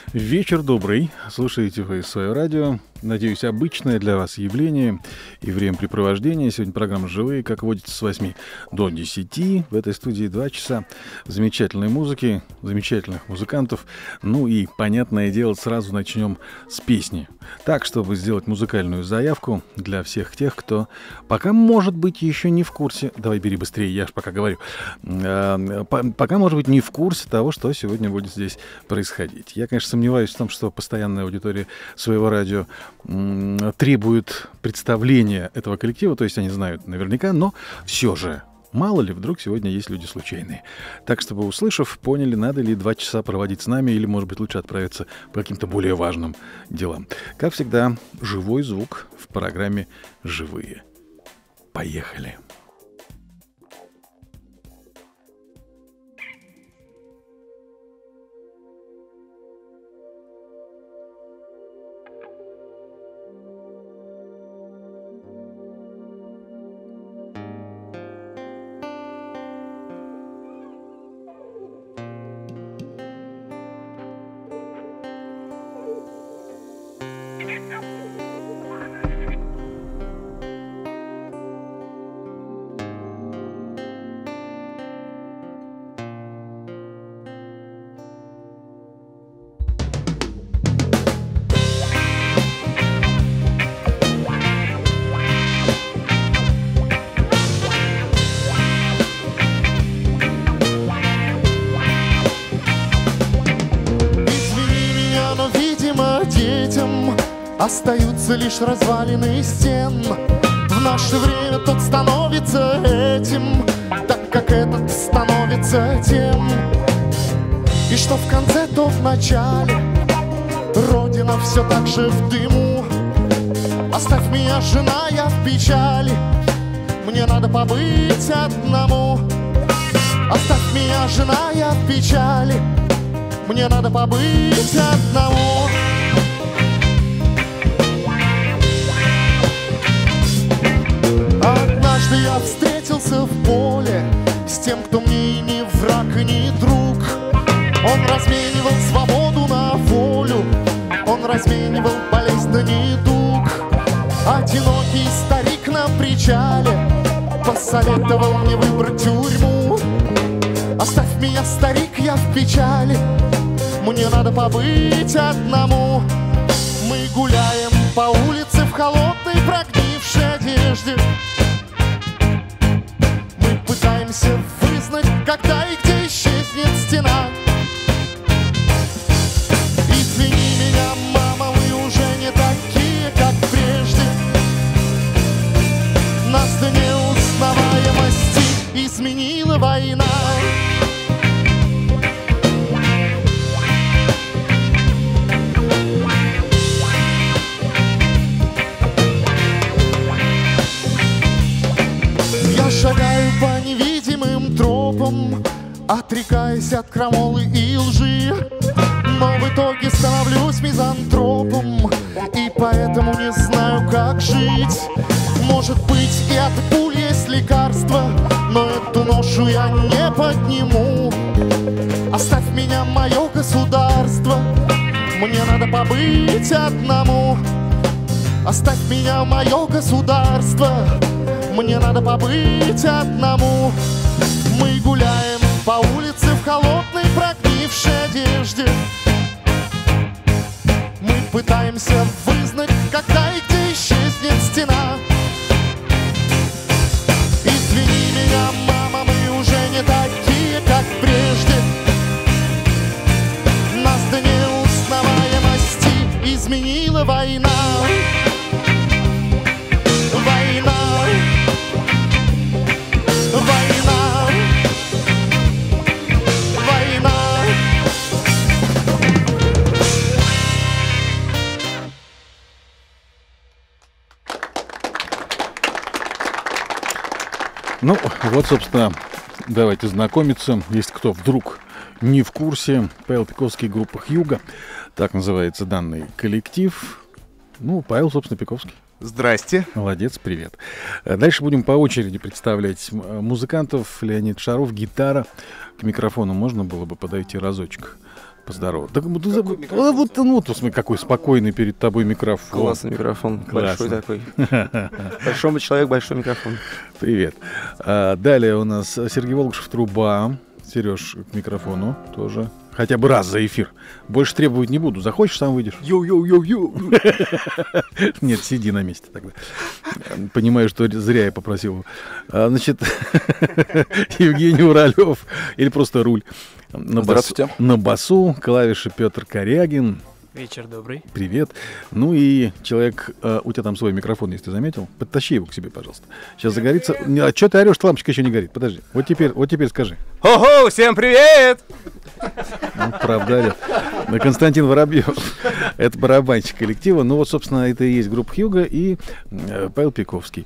Вечер добрый. Слушаете вы свое радио. Надеюсь, обычное для вас явление и времяпрепровождение. Сегодня программа «Живые», как водится, с 8 до 10. В этой студии 2 часа замечательной музыки, замечательных музыкантов. Ну и, понятное дело, сразу начнем с песни. Так, чтобы сделать музыкальную заявку для всех тех, кто пока, может быть, еще не в курсе. Давай, бери быстрее, я ж пока говорю. Пока, может быть, не в курсе того, что сегодня будет здесь происходить. Я, конечно, сомневаюсь в том, что постоянная аудитория своего радио требует представления этого коллектива, то есть они знают наверняка, но все же, мало ли, вдруг сегодня есть люди случайные. Так, чтобы, услышав, поняли, надо ли 2 часа проводить с нами, или, может быть, лучше отправиться по каким-то более важным делам. Как всегда, живой звук в программе «Живые». Поехали! Остаются лишь развалины стен. В наше время тот становится этим, так как этот становится тем. И что в конце, то в начале Родина все так же в дыму. Оставь меня, жена, я в печали, мне надо побыть одному. Оставь меня, жена, я в печали, мне надо побыть одному. Однажды я встретился в поле с тем, кто мне и не враг, и не друг. Он разменивал свободу на волю, он разменивал болезнь на недуг. Одинокий старик на причале посоветовал мне выбрать тюрьму. Оставь меня, старик, я в печали, мне надо побыть одному. Мы гуляем по улице в холодной прогнившей одежде. Мы пытаемся вызнать, когда и где исчезнет стена. Извини меня, мама, мы уже не такие, как прежде. Нас до неузнаваемости изменила война. Шагаю по невидимым тропам, отрекаясь от крамолы и лжи. Но в итоге становлюсь мизантропом, и поэтому не знаю, как жить. Может быть, и от пуль есть лекарство, но эту ношу я не подниму. Оставь меня, мое государство, мне надо побыть одному. Оставь меня, мое государство, мне надо побыть одному. Мы гуляем по улице в холодной прогнившей одежде. Мы пытаемся вызнать, когда и где исчезнет стена. Извини меня, мама, мы уже не такие, как прежде. Нас до неузнаваемости изменила война. Война. Война, война. Ну, вот, собственно, давайте знакомиться. Если кто вдруг не в курсе, Павел Пиковский, группа «Хьюго». Так называется данный коллектив. Ну, Павел, собственно, Пиковский. Здрасте. Молодец, привет. Дальше будем по очереди представлять музыкантов. Леонид Шаров, гитара. К микрофону можно было бы подойти разочек? Поздорово. Так, вот смотри, какой спокойный перед тобой микрофон. Классный микрофон. Большой такой. Большой человек, большой микрофон. Привет. Далее у нас Сергей Волгушев, труба. Сереж, к микрофону тоже. Хотя бы раз за эфир. Больше требовать не буду. Захочешь, сам выйдешь. Йоу-йоу-йоу-йоу. Нет, сиди на месте тогда. Понимаю, что зря я попросил. Значит, Евгений Уралев, или просто Руль. Здравствуйте. На басу клавиши Петр Корягин. Вечер добрый. Привет. Ну и человек, у тебя там свой микрофон, если ты заметил. Подтащи его к себе, пожалуйста. Сейчас загорится. А что ты орешь, лампочка еще не горит. Подожди. Вот теперь скажи. Хо-хо, всем привет! Ну, правда, орет. Константин Воробьев. Это барабанщик коллектива. Ну вот, собственно, это и есть группа Хьюго и Павел Пиковский.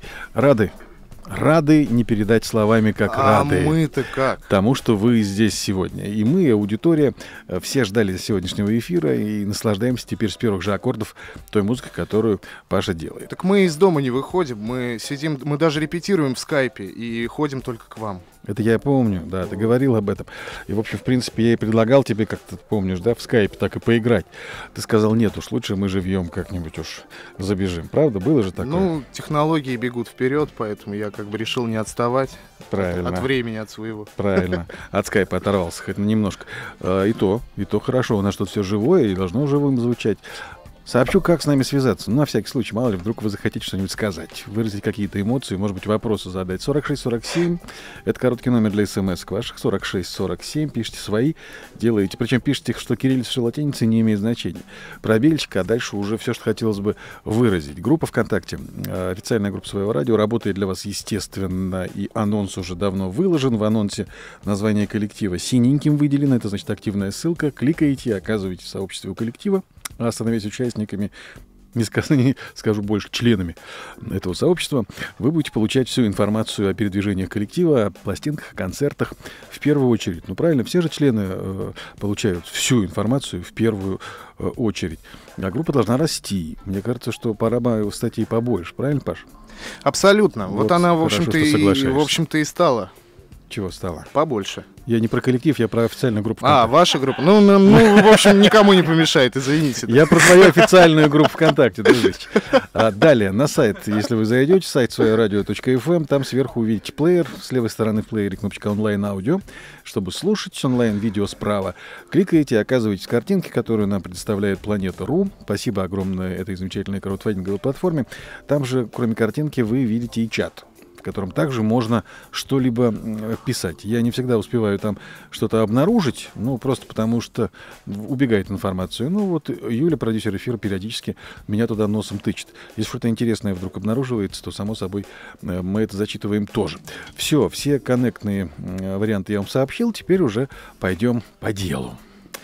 Рады не передать словами, как рады. А мы-то как? Тому, что вы здесь сегодня. И мы, аудитория, все ждали сегодняшнего эфира и наслаждаемся теперь с первых же аккордов той музыкой, которую Паша делает. Так мы из дома не выходим, мы сидим, мы даже репетируем в скайпе и ходим только к вам. Это я помню, да, ты говорил об этом. И, в общем, в принципе, я и предлагал тебе, как ты помнишь, да, в скайпе так и поиграть. Ты сказал, нет уж, лучше мы живьем как-нибудь уж забежим. Правда, было же такое? Ну, технологии бегут вперед, поэтому я как бы решил не отставать. Правильно. От времени, от своего. Правильно. От скайпа оторвался хоть немножко. И то хорошо. У нас тут все живое и должно живым звучать. Сообщу, как с нами связаться. Ну, на всякий случай, мало ли, вдруг вы захотите что-нибудь сказать, выразить какие-то эмоции, может быть, вопросы задать. 4647, это короткий номер для смс ваших. 4647, пишите свои, делаете. Причем пишите, что кириллица и латиница не имеет значения. Пробельчик, а дальше уже все, что хотелось бы выразить. Группа ВКонтакте, официальная группа Своего радио, работает для вас, естественно, и анонс уже давно выложен. В анонсе название коллектива синеньким выделено, это значит активная ссылка. Кликаете, оказываетесь в сообществе у коллектива, а становясь участниками, не скажу больше, членами этого сообщества, вы будете получать всю информацию о передвижениях коллектива, о пластинках, о концертах в первую очередь. Ну, правильно, все же члены получают всю информацию в первую очередь. А группа должна расти. Мне кажется, что пора бы статей побольше. Правильно, Паш? Абсолютно. Вот она, в общем-то, и стала. Чего стало? Побольше. Я не про коллектив, я про официальную группу ВКонтакте. Ваша группа. Ну, в общем, никому не помешает, извините. Я про свою официальную группу ВКонтакте, дружище. Далее, на сайт, если вы зайдете, сайт своерадио.фм, там сверху увидите плеер, с левой стороны в плеере кнопочка онлайн-аудио, чтобы слушать онлайн-видео справа. Кликаете, оказываетесь в картинке, которую нам предоставляет Планета.ру. Спасибо огромное этой замечательной краудфандинговой платформе. Там же, кроме картинки, вы видите и чат, в котором также можно что-либо писать. Я не всегда успеваю там что-то обнаружить, ну, просто потому что убегает информация. Ну, вот Юля, продюсер эфира, периодически меня туда носом тычет. Если что-то интересное вдруг обнаруживается, то, само собой, мы это зачитываем тоже. Все коннектные варианты я вам сообщил, теперь уже пойдем по делу.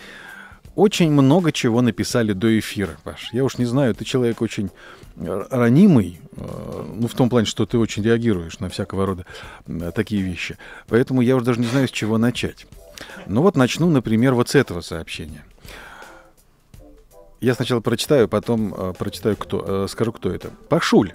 Очень много чего написали до эфира, Паш. Я уж не знаю, ты человек очень ранимый, ну, в том плане, что ты очень реагируешь на всякого рода такие вещи. Поэтому я уже даже не знаю, с чего начать. Ну вот начну, например, вот с этого сообщения. Я сначала прочитаю, потом скажу, кто это. Пашуль.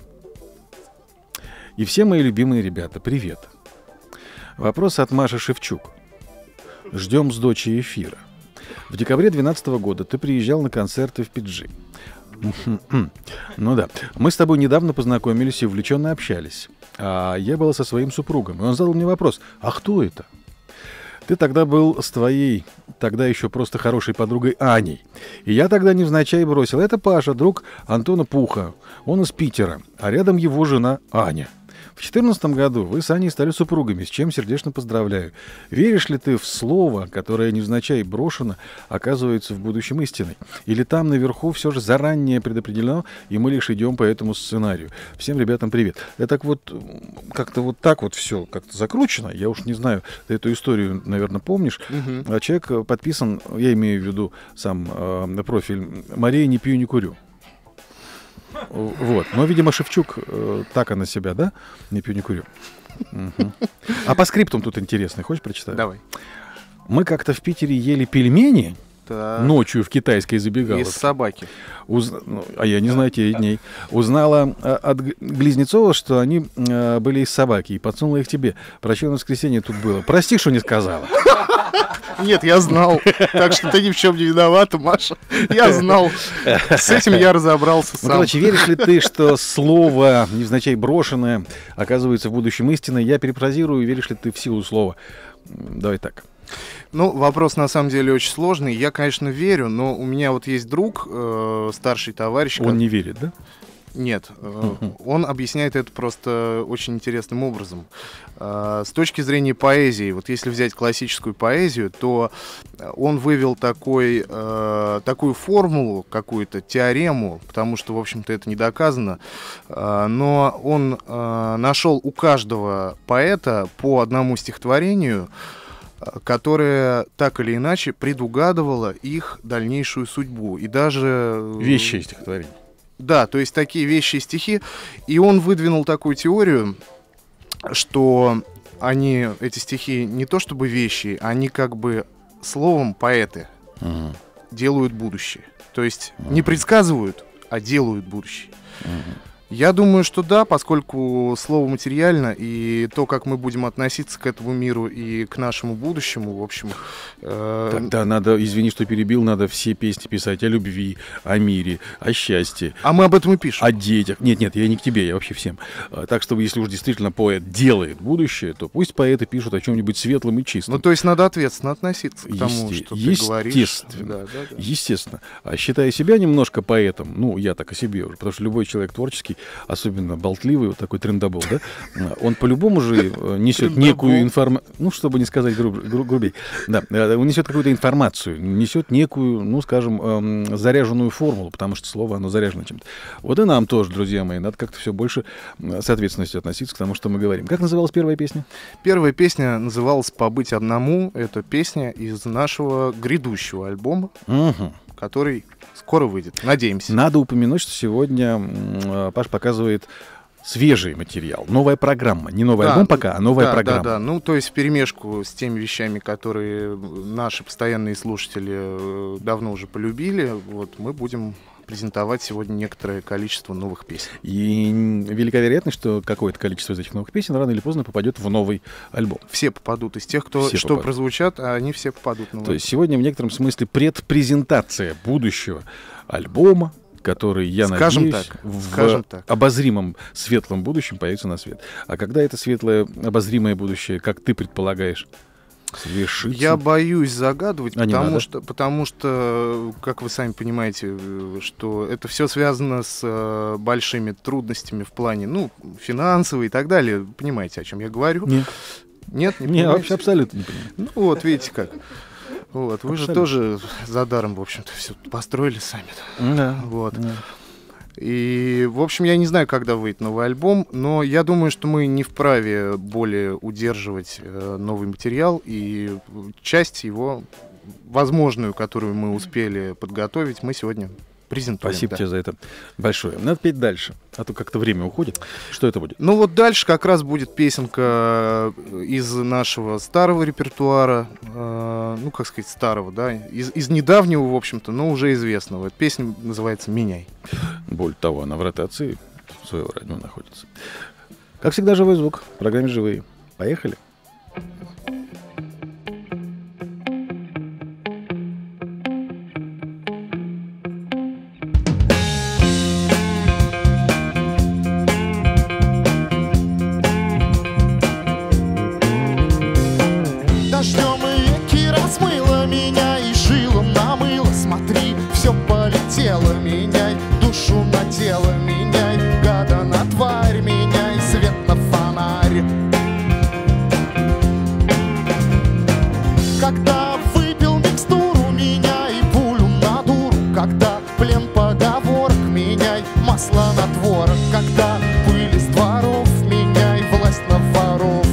И все мои любимые ребята, привет. Вопрос от Маши Шевчук. Ждем с дочей эфира. В декабре 2012 года ты приезжал на концерты в Пиджи. Ну да. Мы с тобой недавно познакомились и увлеченно общались. А я была со своим супругом. И он задал мне вопрос: а кто это? Ты тогда был с твоей, тогда еще просто хорошей подругой Аней. И я тогда невзначай бросил: это Паша, друг Антона Пуха. Он из Питера. А рядом его жена Аня. В 2014 году вы с Аней стали супругами, с чем сердечно поздравляю. Веришь ли ты в слово, которое невзначай брошено, оказывается в будущем истиной? Или там наверху все же заранее предопределено, и мы лишь идем по этому сценарию? Всем ребятам привет. Это так вот, как-то вот так вот все как-то закручено. Я уж не знаю, ты эту историю, наверное, помнишь. А человек подписан, я имею в виду сам профиль, Мария не пью, не курю. Вот. Но, видимо, Шевчук так она себя, да? Не пью, не курю. А по скриптам тут интересно. Хочешь прочитать? Давай. Мы как-то в Питере ели пельмени ночью в китайской забегаловке. Из собаки. А я не знаю тех дней. Узнала от Близнецова, что они были из собаки, и подсунула их тебе. Прощай, на воскресенье тут было. Прости, что не сказала. Нет, я знал. Так что ты ни в чем не виновата, Маша. Я знал. С этим я разобрался сам. Короче, веришь ли ты, что слово, невзначай брошенное, оказывается в будущем истиной? Я перефразирую, веришь ли ты в силу слова? Давай так. Ну, вопрос на самом деле очень сложный. Я, конечно, верю, но у меня вот есть друг, старший товарищ. Он не верит, да? Нет, он объясняет это просто очень интересным образом. С точки зрения поэзии, вот если взять классическую поэзию, то он вывел такую формулу, какую-то теорему, потому что, в общем-то, это не доказано, но он нашел у каждого поэта по одному стихотворению, которое так или иначе предугадывало их дальнейшую судьбу. И даже... Вещи стихотворения. Да, то есть такие вещи и стихи. И он выдвинул такую теорию, что эти стихи не то чтобы вещи, они как бы словом поэты делают будущее. То есть не предсказывают, а делают будущее. Я думаю, что да, поскольку слово материально, и то, как мы будем относиться к этому миру и к нашему будущему, в общем... Тогда надо, извини, что перебил, надо все песни писать о любви, о мире, о счастье. А мы об этом и пишем. О детях. Нет, я не к тебе, я вообще всем. Так, чтобы если уж действительно поэт делает будущее, то пусть поэты пишут о чем-нибудь светлом и чистом. Ну, то есть надо ответственно относиться к тому, что ты говоришь. Естественно. Естественно. А считая себя немножко поэтом, ну, я так о себе уже, потому что любой человек творческий, особенно болтливый, вот такой трендабол, да, он по-любому же несет некую информацию, ну, чтобы не сказать грубее, да, он несет какую-то информацию, несет некую, ну, скажем, заряженную формулу, потому что слово, оно заряжено чем-то. Вот и нам тоже, друзья мои, надо как-то все больше с ответственностью относиться к тому, что мы говорим. Как называлась первая песня? Первая песня называлась «Побыть одному». Это песня из нашего грядущего альбома, который скоро выйдет. Надеемся. Надо упомянуть, что сегодня Паш показывает свежий материал. Новая программа. Не новый альбом пока, а новая программа. Да. Ну, то есть вперемешку с теми вещами, которые наши постоянные слушатели давно уже полюбили, вот мы будем презентовать сегодня некоторое количество новых песен. И велика вероятность, что какое-то количество из этих новых песен рано или поздно попадет в новый альбом. Все попадут. Из тех, что прозвучат, они все попадут. То есть сегодня в некотором смысле предпрезентация будущего альбома, который, я надеюсь, в обозримом светлом будущем появится на свет. А когда это светлое обозримое будущее, как ты предполагаешь, свершится? Я боюсь загадывать, потому что, как вы сами понимаете, что это все связано с большими трудностями в плане, ну, финансовой и так далее. Понимаете, о чем я говорю? Нет. Нет, не понимаете? Вообще абсолютно не понимаю. Ну вот, видите как. Вот, вы же тоже за даром, в общем-то, все построили сами. Да. Вот. Да. И, в общем, я не знаю, когда выйдет новый альбом, но я думаю, что мы не вправе более удерживать новый материал, и часть его, возможную, которую мы успели подготовить, мы сегодня презентуем. Спасибо тебе за это большое. Надо петь дальше, а то как-то время уходит. Что это будет? Ну вот дальше как раз будет песенка из нашего старого репертуара, ну, как сказать, старого, да, из недавнего, в общем-то, но уже известного. Эта песня называется «Меняй». Более того, она в ротации своего радио находится. Как всегда, живой звук в программе «Живые». Поехали. Меняй душу на тело, меняй гада на тварь, меняй свет на фонарь. Когда выпил микстуру, меняй пулю на дуру. Когда плен поговорок, меняй масло на творог. Когда пыль из дворов, меняй власть на воров.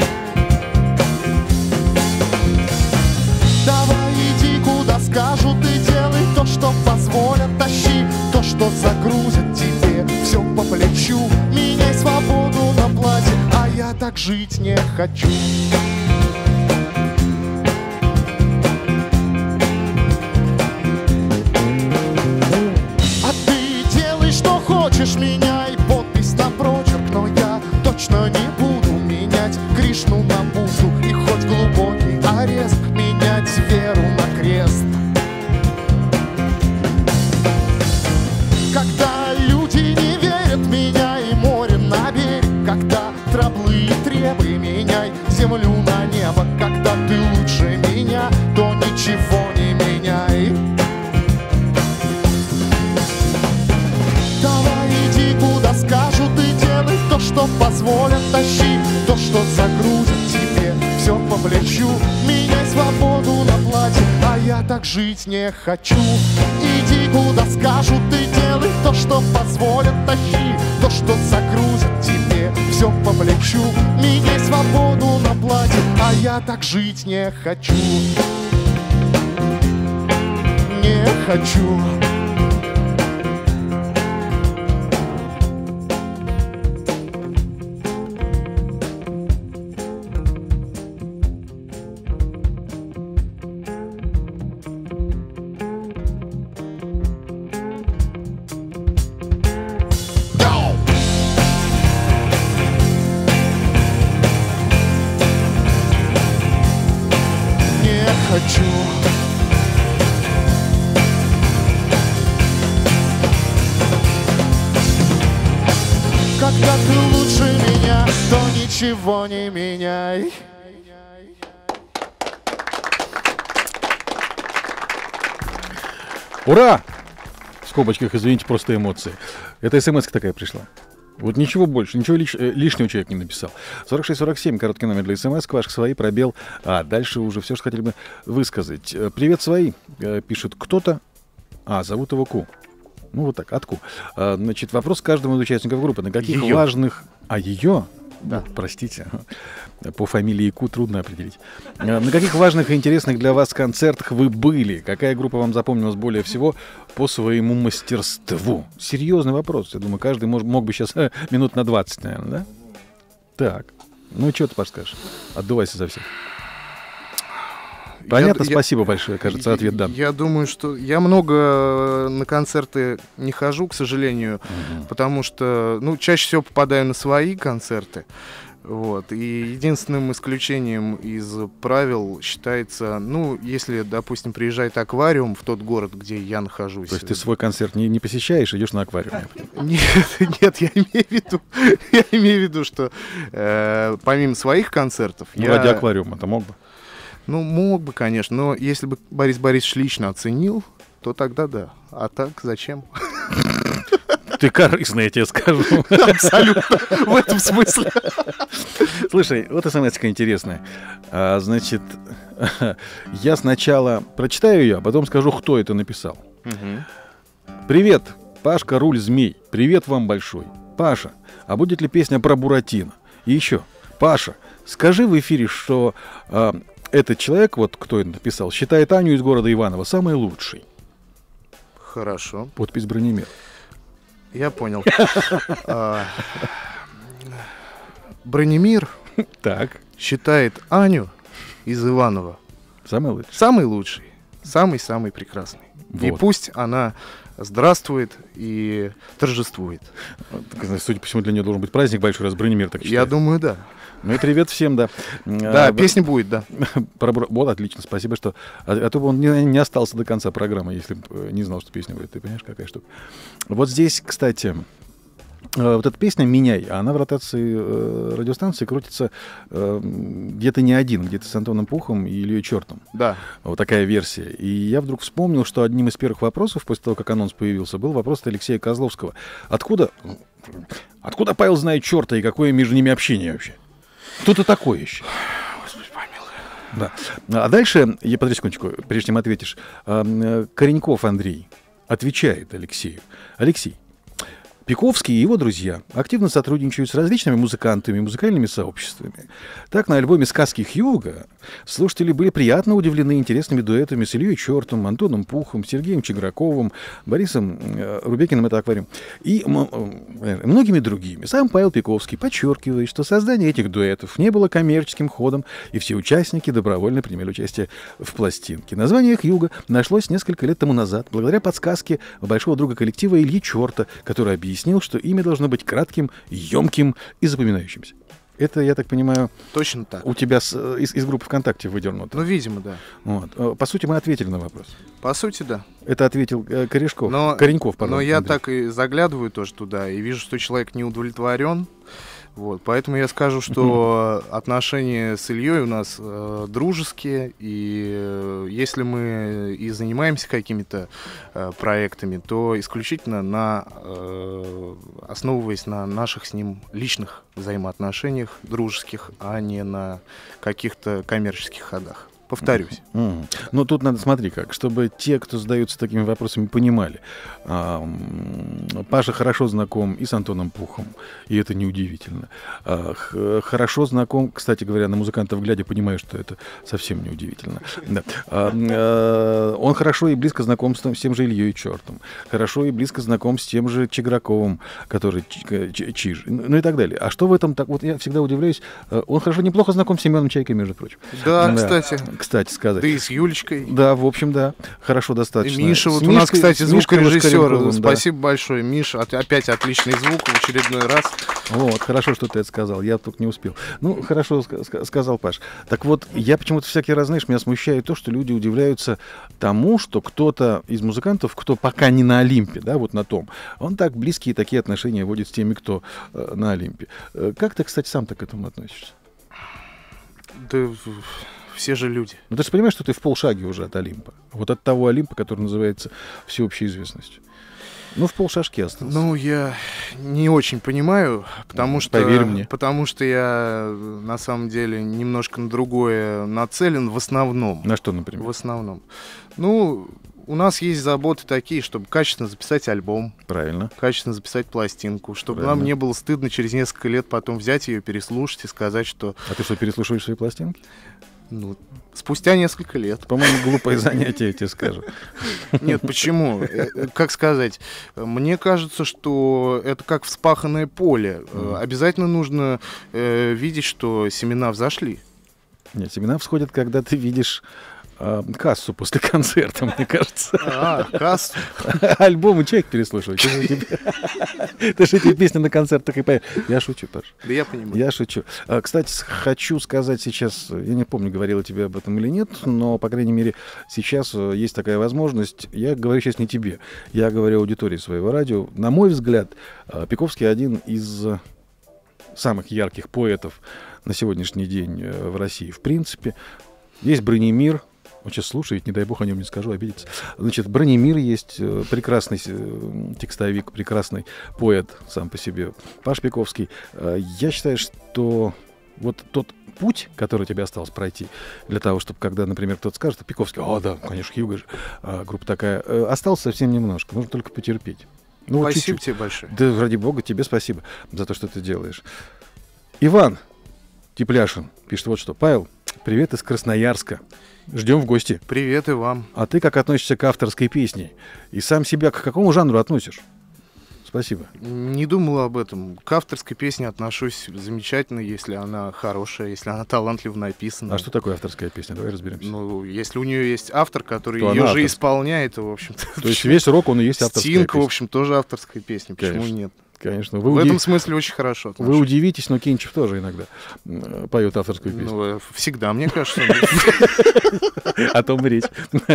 Давай иди куда скажут и делай то, что позволят. Тащи то, что загрузит тебе все по плечу. Меняй свободу на платье, а я так жить не хочу. А ты делай, что хочешь, меняй подпись на прочерк. Но я точно не буду менять Кришну на Будду. И хоть глубокий арест меня что позволят, тащи то, что загрузят тебе все по плечу. Меняй свободу на платье, а я так жить не хочу. Иди куда скажут и делай то, что позволят, тащи то, что загрузят тебе все по плечу. Меняй свободу на платье, а я так жить не хочу. Не хочу. Когда ты лучше меня, то ничего не меняй. Ура! В скобочках, извините, просто эмоции. Это смс-ка такая пришла. Вот ничего больше, ничего лишнего человек не написал. 4647, короткий номер для смс, ваш свои, пробел. А дальше уже все, что хотели бы высказать. Привет, свои, пишет кто-то. Зовут его Ку. Ну, вот так, от Ку. Значит, вопрос каждому из участников группы. На каких важных... ее? Да. Простите. По фамилии Ку трудно определить. На каких важных и интересных для вас концертах вы были? Какая группа вам запомнилась более всего по своему мастерству? Серьезный вопрос. Я думаю, каждый мог бы сейчас минут на 20, наверное, да? Так. Ну, что ты подскажешь? Отдувайся за всех. Понятно, спасибо большое, кажется, ответ дан. Я думаю, что я много на концерты не хожу, к сожалению, потому что, чаще всего попадаю на свои концерты. Вот. И единственным исключением из правил считается, если, допустим, приезжает аквариум в тот город, где я нахожусь. То есть ты свой концерт не посещаешь, идешь на аквариум? Нет, я имею в виду, что помимо своих концертов... Ради аквариума-то мог бы? Мог бы, конечно, но если бы Борис Борисович лично оценил, то тогда да. А так зачем? Ты корыстный, я тебе скажу. Абсолютно, в этом смысле. Слушай, вот смс-ка интересная. Значит, я сначала прочитаю ее, а потом скажу, кто это написал. Привет, Пашка Руль Змей. Привет вам большой. Паша, а будет ли песня про Буратино? И еще, Паша, скажи в эфире, что... этот человек, вот кто это написал, считает Аню из города Иваново самой лучшей. Хорошо. Подпись Бронемир. Я понял. Бронемир считает Аню из Иванова самый лучший, самый прекрасный. И пусть она здравствует и торжествует. Судя по всему, для нее должен быть праздник большой, раз Бронемир так считает. Я думаю, да. Ну и привет всем, да. Да, песня будет, да. Вот, отлично, спасибо, что... А то бы он не остался до конца программы, если бы не знал, что песня будет. Ты понимаешь, какая штука. Вот здесь, кстати, вот эта песня «Меняй», она в ротации радиостанции крутится где-то не один, где-то с Антоном Пухом и Ильей Чертом. Да. Вот такая версия. И я вдруг вспомнил, что одним из первых вопросов, после того, как анонс появился, был вопрос от Алексея Козловского. Откуда Павел знает Черта и какое между ними общение вообще? Кто ты такой еще? Господи, помилуй. Да. А дальше, подожди секундочку, прежде чем ответишь, Кореньков Андрей отвечает Алексею. Алексей, Пиковский и его друзья активно сотрудничают с различными музыкантами и музыкальными сообществами. Так, на альбоме «Сказки Хьюга» слушатели были приятно удивлены интересными дуэтами с Ильей Чертом, Антоном Пухом, Сергеем Чеграковым, Борисом Рубекиным, это аквариум, и многими другими. Сам Павел Пиковский подчеркивает, что создание этих дуэтов не было коммерческим ходом, и все участники добровольно принимали участие в пластинке. Название «Хьюга» нашлось несколько лет тому назад, благодаря подсказке большого друга коллектива Ильи Черта, который объяснил, что имя должно быть кратким, емким и запоминающимся. Это, я так понимаю, точно так. У тебя из группы ВКонтакте выдернуто. Видимо, да. Вот. По сути, мы ответили на вопрос. По сути, да. Это ответил Кореньков, но пардон. я так и заглядываю тоже туда и вижу, что человек не удовлетворен. Вот, поэтому я скажу, что отношения с Ильей у нас дружеские, и если мы и занимаемся какими-то проектами, то исключительно основываясь на наших с ним личных взаимоотношениях дружеских, а не на каких-то коммерческих ходах. Повторюсь. Ну, тут надо, смотри как, чтобы те, кто задаются такими вопросами, понимали. Паша хорошо знаком и с Антоном Пухом, и это неудивительно. Хорошо знаком, кстати говоря, на музыкантов глядя, понимаю, что это совсем неудивительно. Да. Он хорошо и близко знаком с тем же Ильей Чертом. Хорошо и близко знаком с тем же Чиграковым, который Чиж, ну и так далее. А что в этом так? Вот я всегда удивляюсь. Он хорошо, неплохо знаком с Семеном Чайкой, между прочим. Да, кстати. Кстати сказать. Да и с Юлечкой. Да, в общем, да. Хорошо достаточно. И Миша, вот у нас, кстати, звукорежиссер. Спасибо большое, Миша. Опять отличный звук в очередной раз. Вот, хорошо, что ты это сказал. Я только не успел. Ну, хорошо сказал, Паш. Так вот, я почему-то всякий раз, знаешь, меня смущает то, что люди удивляются тому, что кто-то из музыкантов, кто пока не на Олимпе, да, вот на том, он так близкие такие отношения водит с теми, кто на Олимпе. Как ты, кстати, сам-то к этому относишься? Да... Все же люди. Ну, ты же понимаешь, что ты в полшаге уже от Олимпа. Вот от того Олимпа, который называется всеобщей известностью. Ну, в полшажки остался. Ну, я не очень понимаю, потому что... Поверь мне. Потому что я, на самом деле, немножко на другое нацелен в основном. На что, например? В основном. Ну, у нас есть заботы такие, чтобы качественно записать альбом. Правильно. Качественно записать пластинку. Чтобы Правильно. нам не было стыдно через несколько лет потом взять ее, переслушать и сказать, что... А ты что, переслушиваешь свои пластинки? Ну, спустя несколько лет. По-моему, глупое занятие, я тебе скажу. Нет, почему? Как сказать? Мне кажется, что это как вспаханное поле. Обязательно нужно видеть, что семена взошли. Нет, семена всходят, когда ты видишь кассу после концерта, мне кажется. Кассу. Альбомы человек переслушивает. Ты же эти песни на концертах и поешь. Я шучу, Паш. Да я понимаю. Я шучу. Кстати, хочу сказать сейчас, я не помню, говорила тебе об этом или нет, но, по крайней мере, сейчас есть такая возможность. Я говорю сейчас не тебе, я говорю аудитории своего радио. На мой взгляд, Пиковский один из самых ярких поэтов на сегодняшний день в России. В принципе, есть Бранимир. Он сейчас слушает, не дай бог о нем не скажу, обидится. Значит, Бранимир есть, прекрасный текстовик, прекрасный поэт сам по себе, Паш Пиковский. Я считаю, что вот тот путь, который тебе осталось пройти, для того, чтобы, когда, например, кто-то скажет, что Пиковский, да, конечно, Хьюго же, группа такая, осталось совсем немножко, нужно только потерпеть. Ну, спасибо тебе большое. Да, ради бога, тебе спасибо за то, что ты делаешь. Иван Тепляшин пишет вот что. Павел, привет из Красноярска. Ждем в гости. Привет и вам. А ты как относишься к авторской песне? И сам себя к какому жанру относишь? Спасибо. Не думал об этом. К авторской песне отношусь замечательно, если она хорошая, если она талантливо написана. А что такое авторская песня? Давай разберемся. Ну, если у нее есть автор, который то ее же исполняет, то, в общем-то... То есть весь рок, он и есть авторская песня. песня. В общем, тоже авторская песня. Почему Конечно. нет? Конечно. В этом смысле очень хорошо отношусь. Вы удивитесь, но Кинчев тоже иногда поет авторскую песню. Ну, всегда, мне кажется. О том речь.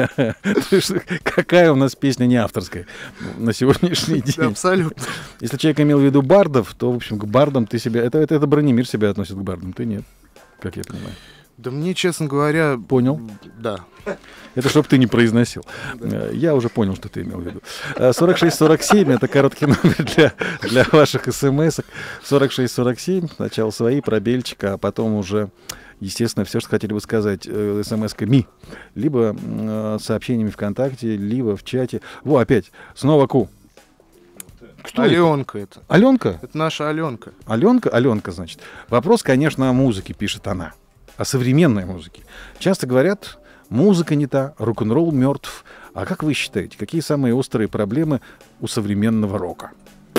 Какая у нас песня не авторская на сегодняшний день? Абсолютно. Если человек имел в виду бардов, то, в общем, к бардам ты себя... Это Бранимир себя относит к бардам, ты нет, как я понимаю. Да мне, честно говоря... Понял? Да. Это чтоб ты не произносил. Да. Я уже понял, что ты имел в виду. 4647 — это короткий номер для ваших смс-ок. 4647, сначала свои, пробельчик, а потом уже, естественно, все, что хотели бы сказать смс-ками. Либо сообщениями ВКонтакте, либо в чате. Во, опять, снова Ку. Кто Аленка это? Аленка? Это наша Аленка. Аленка, значит. Вопрос, конечно, о музыке, пишет она. О современной музыке. Часто говорят, музыка не та, рок-н-ролл мертв. А как вы считаете, какие самые острые проблемы у современного рока?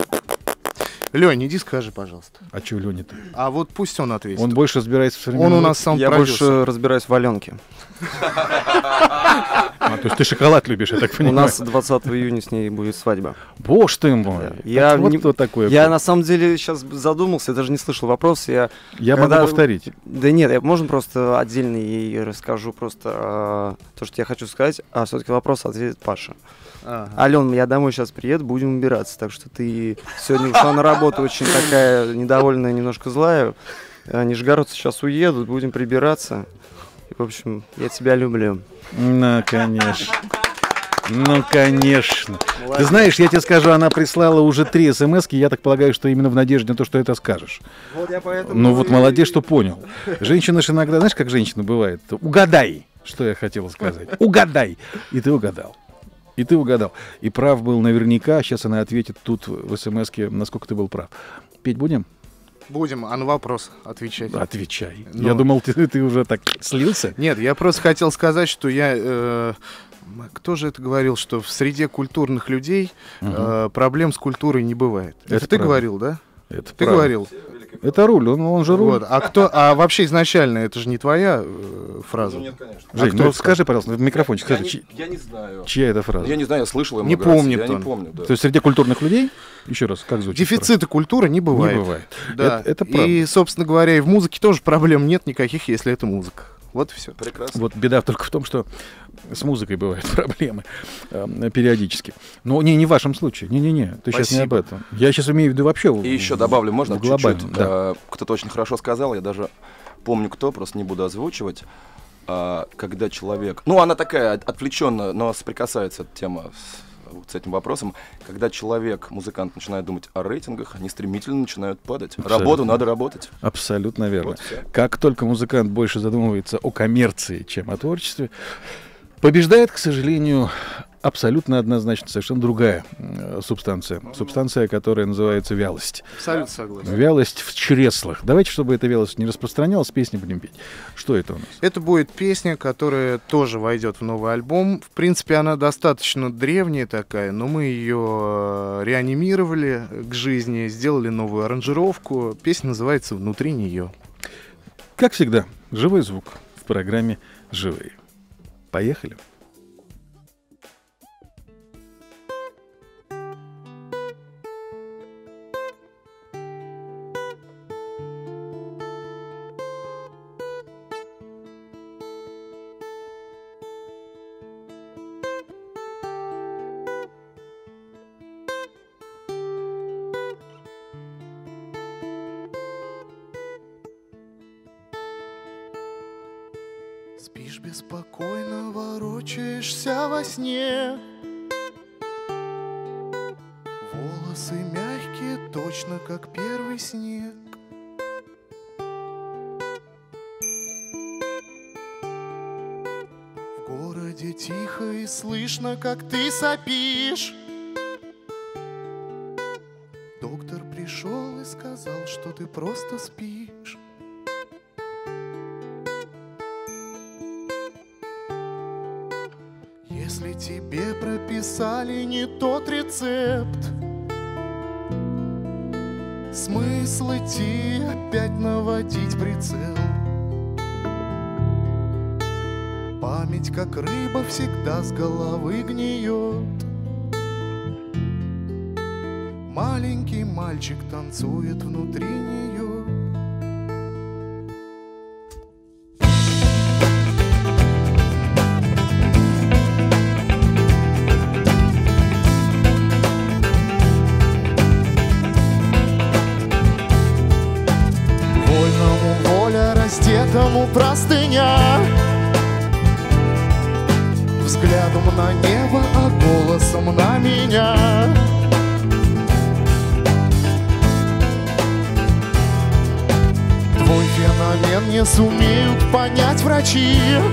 Лёнь, иди скажи, пожалуйста. А что Лёня-то? А вот пусть он ответит. Он больше разбирается в современном роке. Он у нас сам Я больше разбираюсь в Аленке. То есть ты шоколад любишь, я так понимаю. У нас 20 июня с ней будет свадьба. Боже ты мой! Вот кто такой? Я на самом деле сейчас задумался, я даже не слышал вопрос. Я могу повторить. Да нет, можно просто отдельно ей расскажу просто то, что я хочу сказать, а все-таки вопрос ответит Паша. Ален, я домой сейчас приеду, будем убираться. Так что ты сегодня ушла на работу очень такая недовольная, немножко злая. Нижегородцы сейчас уедут, будем прибираться. И, в общем, я тебя люблю. Ну, конечно. Ну, конечно. Молодец. Ты знаешь, я тебе скажу, она прислала уже 3 смс-ки, я так полагаю, что именно в надежде на то, что это скажешь. Вот я поэтому... Ну вот молодец, что понял. Женщина же иногда, знаешь, как женщина бывает? Угадай, что я хотел сказать. Угадай. И ты угадал. И ты угадал. И прав был наверняка. Сейчас она ответит тут в смс-ке, насколько ты был прав. Петь будем? Будем, а на вопрос отвечать. Отвечай. Ну... Я думал, ты уже так слился. Нет, я просто хотел сказать, что я... Кто же это говорил, что в среде культурных людей проблем с культурой не бывает? Это ты говорил, да? Это ты говорил. Это Руль, он же Руль. Вот. А вообще изначально это же не твоя фраза? Ну нет, конечно. Жень, ну скажи, пожалуйста, в микрофончик, скажи. Я не знаю. Чья это фраза? Я не знаю, я слышал ее не много раз. Помнит я он. не помню, да. То есть среди культурных людей, еще раз, как звучит? Дефицита культуры не бывает. Не бывает. Да. Это правда. И, собственно говоря, и в музыке тоже проблем нет никаких, если это музыка. Вот и все. Прекрасно. Вот беда только в том, что с музыкой бывают проблемы периодически. Но не в вашем случае. Не-не-не, ты сейчас не об этом. Я сейчас имею в виду вообще. И еще добавлю, можно чуть-чуть? Да. Кто-то очень хорошо сказал, я даже помню кто, просто не буду озвучивать. Когда человек... Ну, она такая отвлеченная, но соприкасается эта тема с этим вопросом. Когда человек, музыкант, начинает думать о рейтингах, они стремительно начинают падать. Абсолютно. Работу надо работать. Абсолютно верно. Вот как только музыкант больше задумывается о коммерции, чем о творчестве, побеждает, к сожалению, абсолютно однозначно совершенно другая субстанция. Субстанция, которая называется вялость. Абсолютно согласен. Вялость в чреслах. Давайте, чтобы эта вялость не распространялась, песни будем петь. Что это у нас? Это будет песня, которая тоже войдет в новый альбом. В принципе, она достаточно древняя такая, но мы ее реанимировали к жизни, сделали новую аранжировку. Песня называется «Внутри нее». Как всегда, живой звук в программе «Живые». Поехали. Спишь беспокойно, ворочаешься во сне. Волосы мягкие, точно как первый снег. В городе тихо и слышно, как ты сопишь. Доктор пришел и сказал, что ты просто спишь. Если тебе прописали не тот рецепт, смысл идти опять наводить прицел. Память, как рыба, всегда с головы гниет. Маленький мальчик танцует внутри нее. Раздетому простыня, взглядом на небо, а голосом на меня. Твой феномен не сумеют понять врачи.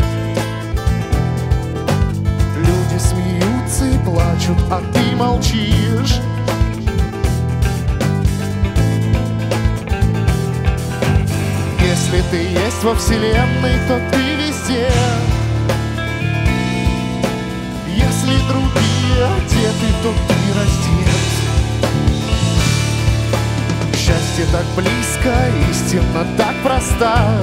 Люди смеются и плачут, а ты молчишь. Если ты есть во вселенной, то ты везде. Если другие одеты, то ты раздет. Счастье так близко, истина так проста.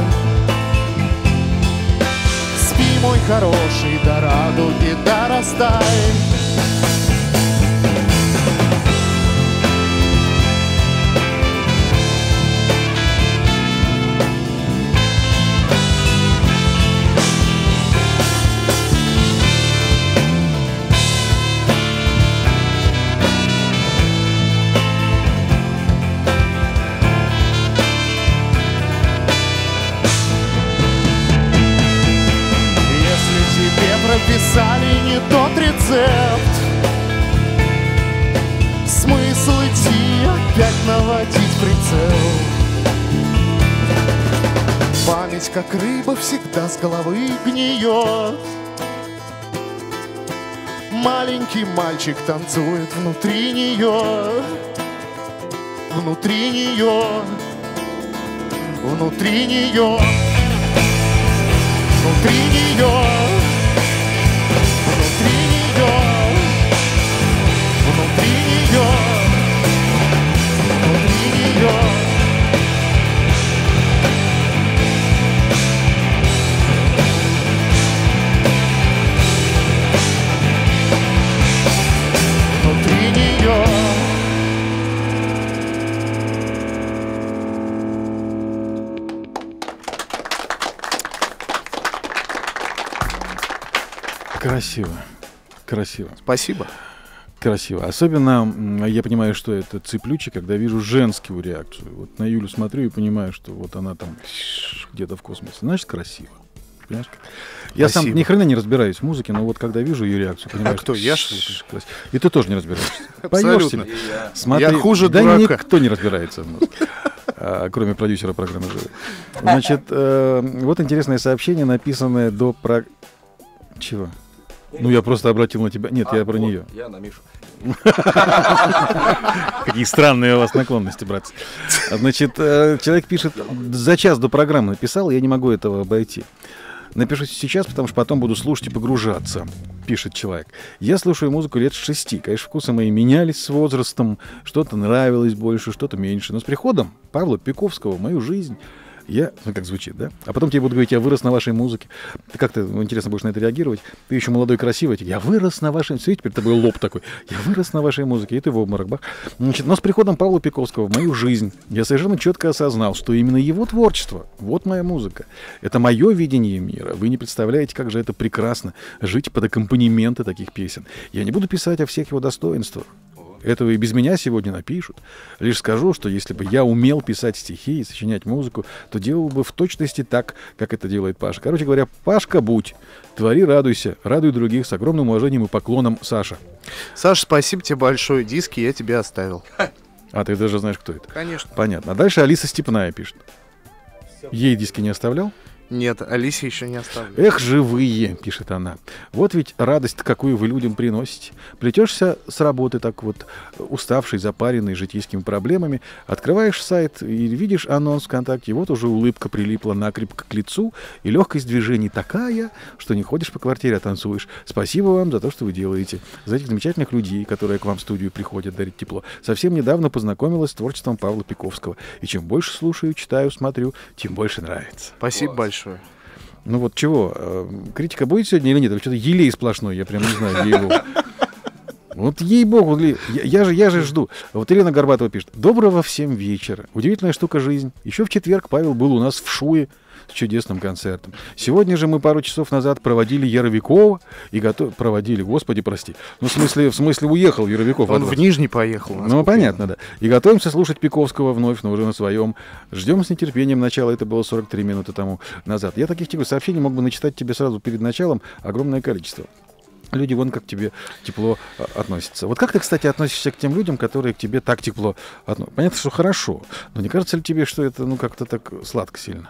Спи, мой хороший, до радуги дорастай. прицел. Память, как рыба, всегда с головы гниет. Маленький мальчик танцует внутри нее, внутри нее, внутри нее, внутри нее, внутри нее, внутри нее, внутри нее. Красиво. Красиво. Спасибо. Красиво. Особенно я понимаю, что это цеплюче, когда вижу женскую реакцию. Вот на Юлю смотрю и понимаю, что вот она там где-то в космосе. Значит, красиво. Понимаешь? Я Спасибо. сам ни хрена не разбираюсь в музыке, но вот когда вижу ее реакцию, понимаю, кто, я, что ли? красиво. И ты тоже не разбираешься. Поешь Абсолютно. себе. Смотри, Я хуже да дурака. никто не разбирается в музыке. Кроме продюсера программы «Живы». Значит, вот интересное сообщение, написанное до... Чего? Ну, я просто обратил на тебя. Нет, я про нее. Я на Мишу. Какие странные у вас наклонности, братцы. Значит, человек пишет, за час до программы написал, я не могу этого обойти. Напишу сейчас, потому что потом буду слушать и погружаться, пишет человек. Я слушаю музыку лет с 6. Конечно, вкусы мои менялись с возрастом. Что-то нравилось больше, что-то меньше. Но с приходом Павла Пиковского в мою жизнь... Ну, как звучит, да? А потом тебе будут говорить, я вырос на вашей музыке. Ты как-то, интересно, будешь на это реагировать. Ты еще молодой, красивый. Я вырос на вашей... Смотрите, теперь тобой лоб такой. Я вырос на вашей музыке. И ты в обморок, бах. Значит, но с приходом Павла Пиковского в мою жизнь я совершенно четко осознал, что именно его творчество, вот моя музыка. Это мое видение мира. Вы не представляете, как же это прекрасно жить под аккомпанементы таких песен. Я не буду писать о всех его достоинствах. Этого и без меня сегодня напишут. Лишь скажу, что если бы я умел писать стихи и сочинять музыку, то делал бы в точности так, как это делает Паша. Короче говоря, Пашка, будь, твори, радуйся, радуй других. С огромным уважением и поклоном, Саша. Саша, спасибо тебе большое. Диски я тебе оставил. А ты даже знаешь, кто это? Конечно. Понятно. А дальше Алиса Степная пишет. Ей диски не оставлял? Нет, Алисе еще не оставлю. Эх, живые, пишет она. Вот ведь радость, какую вы людям приносите. Плетешься с работы так вот, уставший, запаренный житейскими проблемами, открываешь сайт и видишь анонс ВКонтакте, и вот уже улыбка прилипла накрепко к лицу, и легкость движений такая, что не ходишь по квартире, а танцуешь. Спасибо вам за то, что вы делаете. За этих замечательных людей, которые к вам в студию приходят дарить тепло. Совсем недавно познакомилась с творчеством Павла Пиковского. И чем больше слушаю, читаю, смотрю, тем больше нравится. Спасибо большое. Ну вот чего, критика будет сегодня или нет? Или что-то елей сплошной, я прям не знаю, ей-богу. Вот ей-богу, я же жду. Вот Елена Горбатова пишет. Доброго всем вечера. Удивительная штука жизнь. Еще в четверг Павел был у нас в Шуе с чудесным концертом. Сегодня же мы пару часов назад проводили Яровикова и проводили, господи, прости. Ну, в смысле уехал Яровиков. Он в Нижний поехал. Ну, понятно, да. И готовимся слушать Пиковского вновь, но уже на своем. Ждем с нетерпением начала. Это было 43 минуты тому назад. Я таких тебе сообщений мог бы начитать тебе сразу перед началом огромное количество. Люди вон как к тебе тепло относятся. Вот как ты, кстати, относишься к тем людям, которые к тебе так тепло относятся? Понятно, что хорошо, но не кажется ли тебе, что это, как-то так сладко сильно?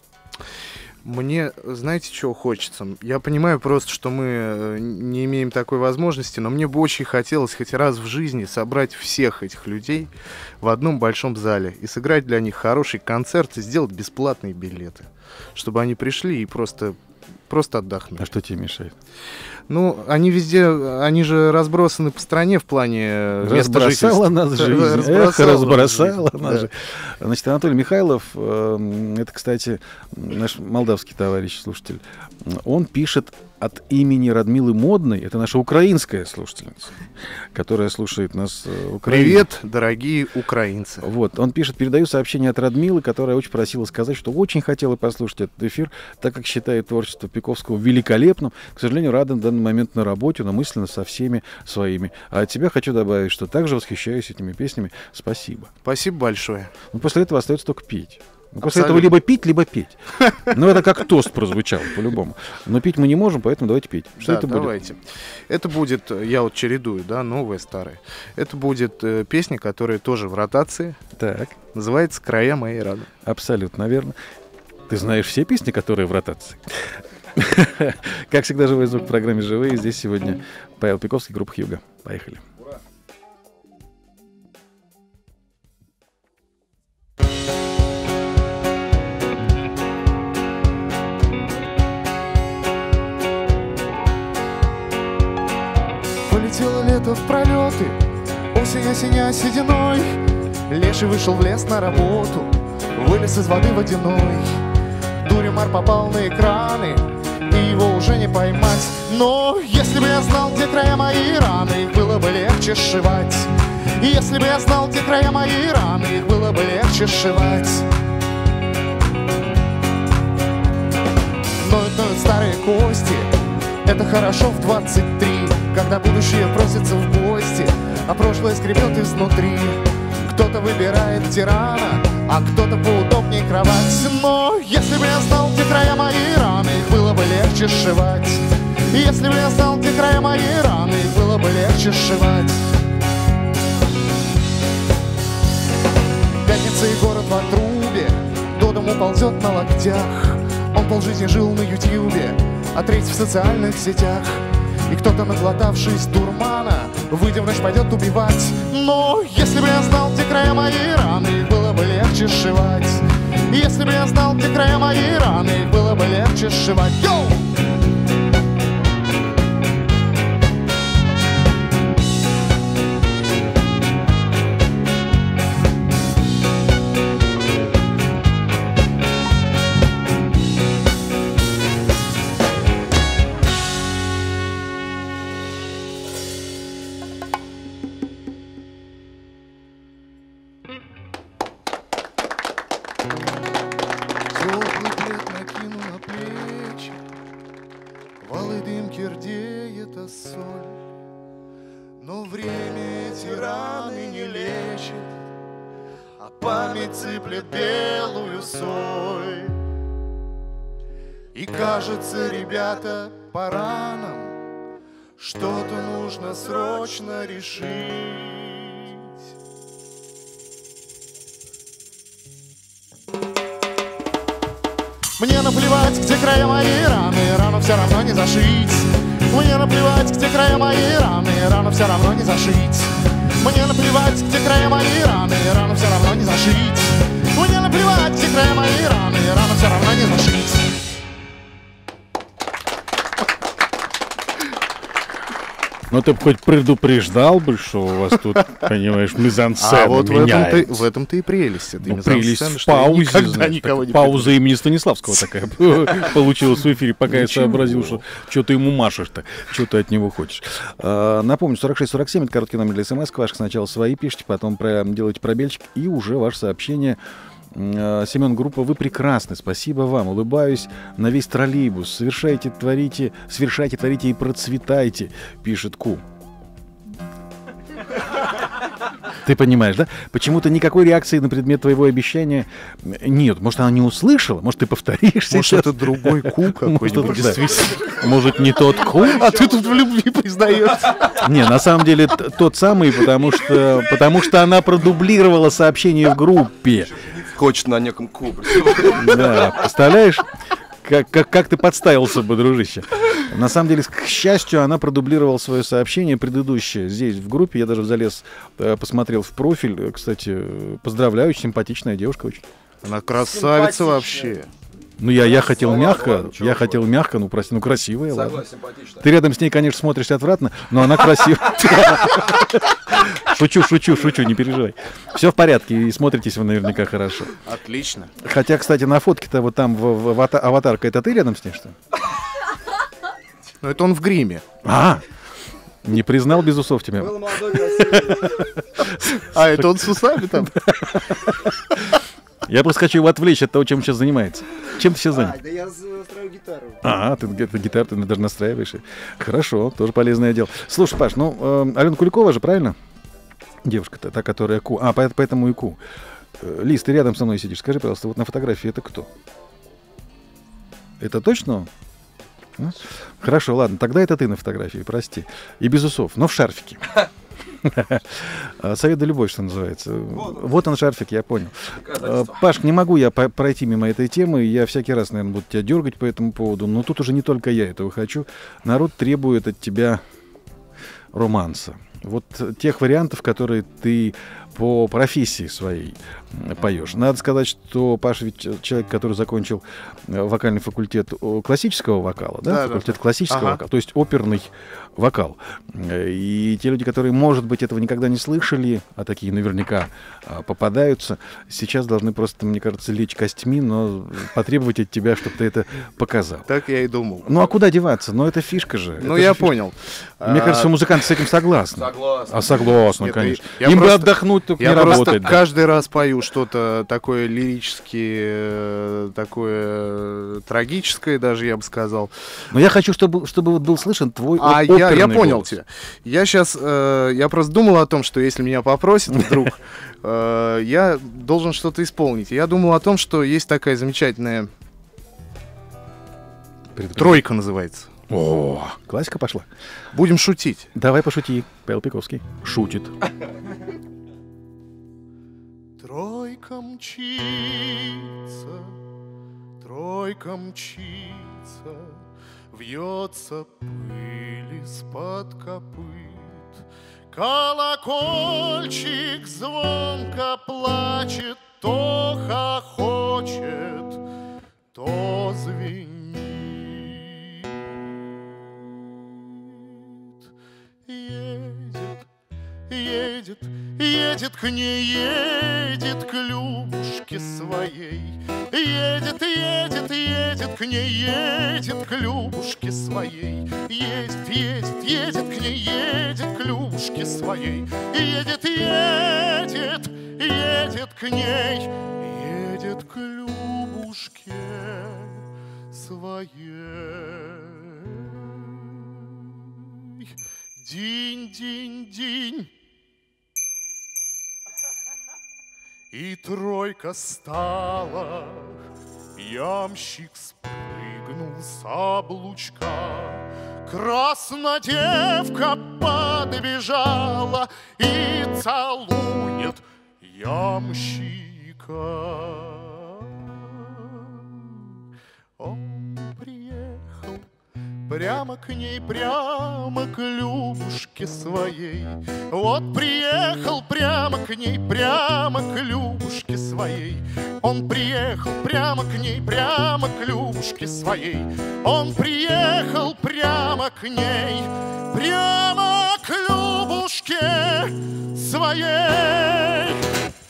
Мне, знаете, чего хочется? Я понимаю просто, что мы не имеем такой возможности, но мне бы очень хотелось хоть раз в жизни собрать всех этих людей в одном большом зале и сыграть для них хороший концерт и сделать бесплатные билеты, чтобы они пришли и просто отдохнули. А что тебе мешает? Ну, они везде, они же разбросаны по стране в плане места жительства. Разбросала нас жизнь. Разбросала нас жизнь. Значит, Анатолий Михайлов, это, кстати, наш молдавский товарищ, слушатель, он пишет от имени Радмилы Модной, это наша украинская слушательница, которая слушает нас в Украине. Привет, дорогие украинцы. Вот, он пишет, передаю сообщение от Радмилы, которая очень просила сказать, что очень хотела послушать этот эфир, так как считает творчество Пиковского великолепным. К сожалению, рада в данный момент на работе, но мысленно со всеми своими. А от себя хочу добавить, что также восхищаюсь этими песнями. Спасибо. Спасибо большое. Ну, после этого остается только петь. Ну, после этого либо пить, либо петь. Ну, это как тост прозвучал, по-любому. Но пить мы не можем, поэтому давайте пить. Что это будет? Давайте. Это будет, я вот чередую, да, новое, старое. Это будет песня, которая тоже в ротации. Так. Называется «Края моей раны». Абсолютно верно. Ты знаешь все песни, которые в ротации? Как всегда, живой звук в программе «Живые». Здесь сегодня Павел Пиковский, группа «Хьюго». Поехали. Полетело лето в пролеты, осень осеня сединой. Леший вышел в лес на работу, вылез из воды водяной. Дуримар попал на экраны, и его уже не поймать. Но если бы я знал, где края моей раны, их было бы легче сшивать. И если бы я знал, где края моей раны, их было бы легче сшивать. Ноют старые кости, это хорошо в 23, когда будущее просится в гости, а прошлое скребет изнутри. Кто-то выбирает тирана, а кто-то поудобнее кровать. Но если бы я знал, где края моей раны, их было бы легче сшивать. И если бы я знал, где края моей раны, их было бы легче сшивать. Пятница и город в отрубе, до дому ползет на локтях. Он полжизни жил на ютьюбе, а треть в социальных сетях. И кто-то, наглотавшись дурмана, выйдя в ночь, пойдет убивать. Но если бы я знал, где края моей раны, их было бы легче сшивать. И если бы я знал, где края моей раны, их было бы легче сшивать. Йоу! Но время эти раны не лечит, а память сыплет белую соль. И кажется, ребята, пора нам что-то нужно срочно решить. Мне наплевать, где края моей раны, рану все равно не зашить. Мне наплевать, где края моей раны, рану все равно не зашить. Мне наплевать, где края моей раны, рану все равно не зашить. Мне наплевать, где края моей раны, рану все равно не зашить. Ну ты бы хоть предупреждал бы, что у вас тут, понимаешь, мизансцена меняется. А вот в этом-то и прелесть. Ну, прелесть в паузе, значит, пауза имени Станиславского такая получилась в эфире, пока я сообразил, что ты ему машешь-то, что ты от него хочешь. Напомню, 4647, это короткий номер для смс, ваших сначала свои пишите, потом делайте пробельчик, и уже ваше сообщение. Семен, группа, вы прекрасны, спасибо вам, улыбаюсь на весь троллейбус, совершайте, творите и процветайте, пишет Ку. Ты понимаешь, да? Почему-то никакой реакции на предмет твоего обещания нет. Может, она не услышала? Может, ты повторишь? Может, это другой Ку какой-нибудь, действительно. Может, не тот Ку? А ты тут в любви признаешься. Не, на самом деле тот самый, потому что она продублировала сообщение в группе. Хочет на неком Ку. Да, представляешь? Как ты подставился бы, дружище. На самом деле, к счастью, она продублировала свое сообщение предыдущее здесь, в группе. Я даже залез, посмотрел в профиль. Кстати, поздравляю, очень симпатичная девушка очень. Она красавица вообще. Ну, я хотел мягко, ну, прости, ну, красивая, ладно. Ты рядом с ней, конечно, смотришься отвратно, но она красивая. Шучу, не переживай. Все в порядке, и смотритесь вы наверняка хорошо. Отлично. Хотя, кстати, на фотке-то вот там аватарка, это ты рядом с ней, что ли? Ну, это он в гриме. Не признал без усов тебя. А, это он с усами там? Я просто хочу его отвлечь от того, чем он сейчас занимается. Чем ты сейчас занят? Да я настрою гитару. Ты гитару ты даже настраиваешь. Хорошо, тоже полезное дело. Слушай, Паш, ну, Алена Куликова же, правильно? Девушка-то, та, которая Ку. Поэтому и Ку. Лиз, ты рядом со мной сидишь. Скажи, пожалуйста, вот на фотографии это кто? Это точно? Ну, хорошо, ладно, тогда это ты на фотографии, прости. И без усов, но в шарфике. Совет да любовь, что называется. Вот он шарфик, я понял. Паш, не могу я пройти мимо этой темы. Я всякий раз, наверное, буду тебя дергать по этому поводу. Но тут уже не только я этого хочу. Народ требует от тебя романса. Вот тех вариантов, которые ты по профессии своей поешь. Надо сказать, что Паша ведь человек, который закончил вокальный факультет классического вокала, да? Факультет классического вокала, то есть оперный вокал. И те люди, которые, может быть, этого никогда не слышали, а такие наверняка попадаются, сейчас должны просто, мне кажется, лечь костьми, но потребовать от тебя, чтобы ты это показал. Так я и думал. Ну а куда деваться? Ну это фишка же. Ну я понял. Мне кажется, музыканты с этим согласны. Согласен. А согласны, Нет, конечно. я Им бы просто- отдохнуть, только Я не просто работать. Да. каждый раз пою что-то такое лирически, такое трагическое даже, я бы сказал. Но я хочу, чтобы вот был слышен твой А оперный я понял голос. тебя. Я сейчас, я просто думал о том, что если меня попросят вдруг, я должен что-то исполнить. Я думал о том, что есть такая замечательная тройка называется. О, классика пошла. Будем шутить. Давай пошути. Павел Пиковский шутит. Тройка мчится, тройка мчится, вьется пыль из-под копыт. Колокольчик звонко плачет, то хохочет, то звенит. Едет, едет к ней, едет к Любушке своей. Едет, едет, едет к ней, едет к Любушке своей. Едет, едет, едет к ней, едет к Любушке своей. Едет, едет, едет к ней, едет к Любушке своей. Динь, динь, динь. И тройка стала, ямщик спрыгнул с облучка. Краснодевка подбежала и целует ямщика. Он приехал прямо к ней, прямо к Любушке своей. Вот приехал прямо к ней, прямо к Любушке своей. Он приехал прямо к ней, прямо к Любушке своей. Он приехал прямо к ней, прямо к Любушке своей.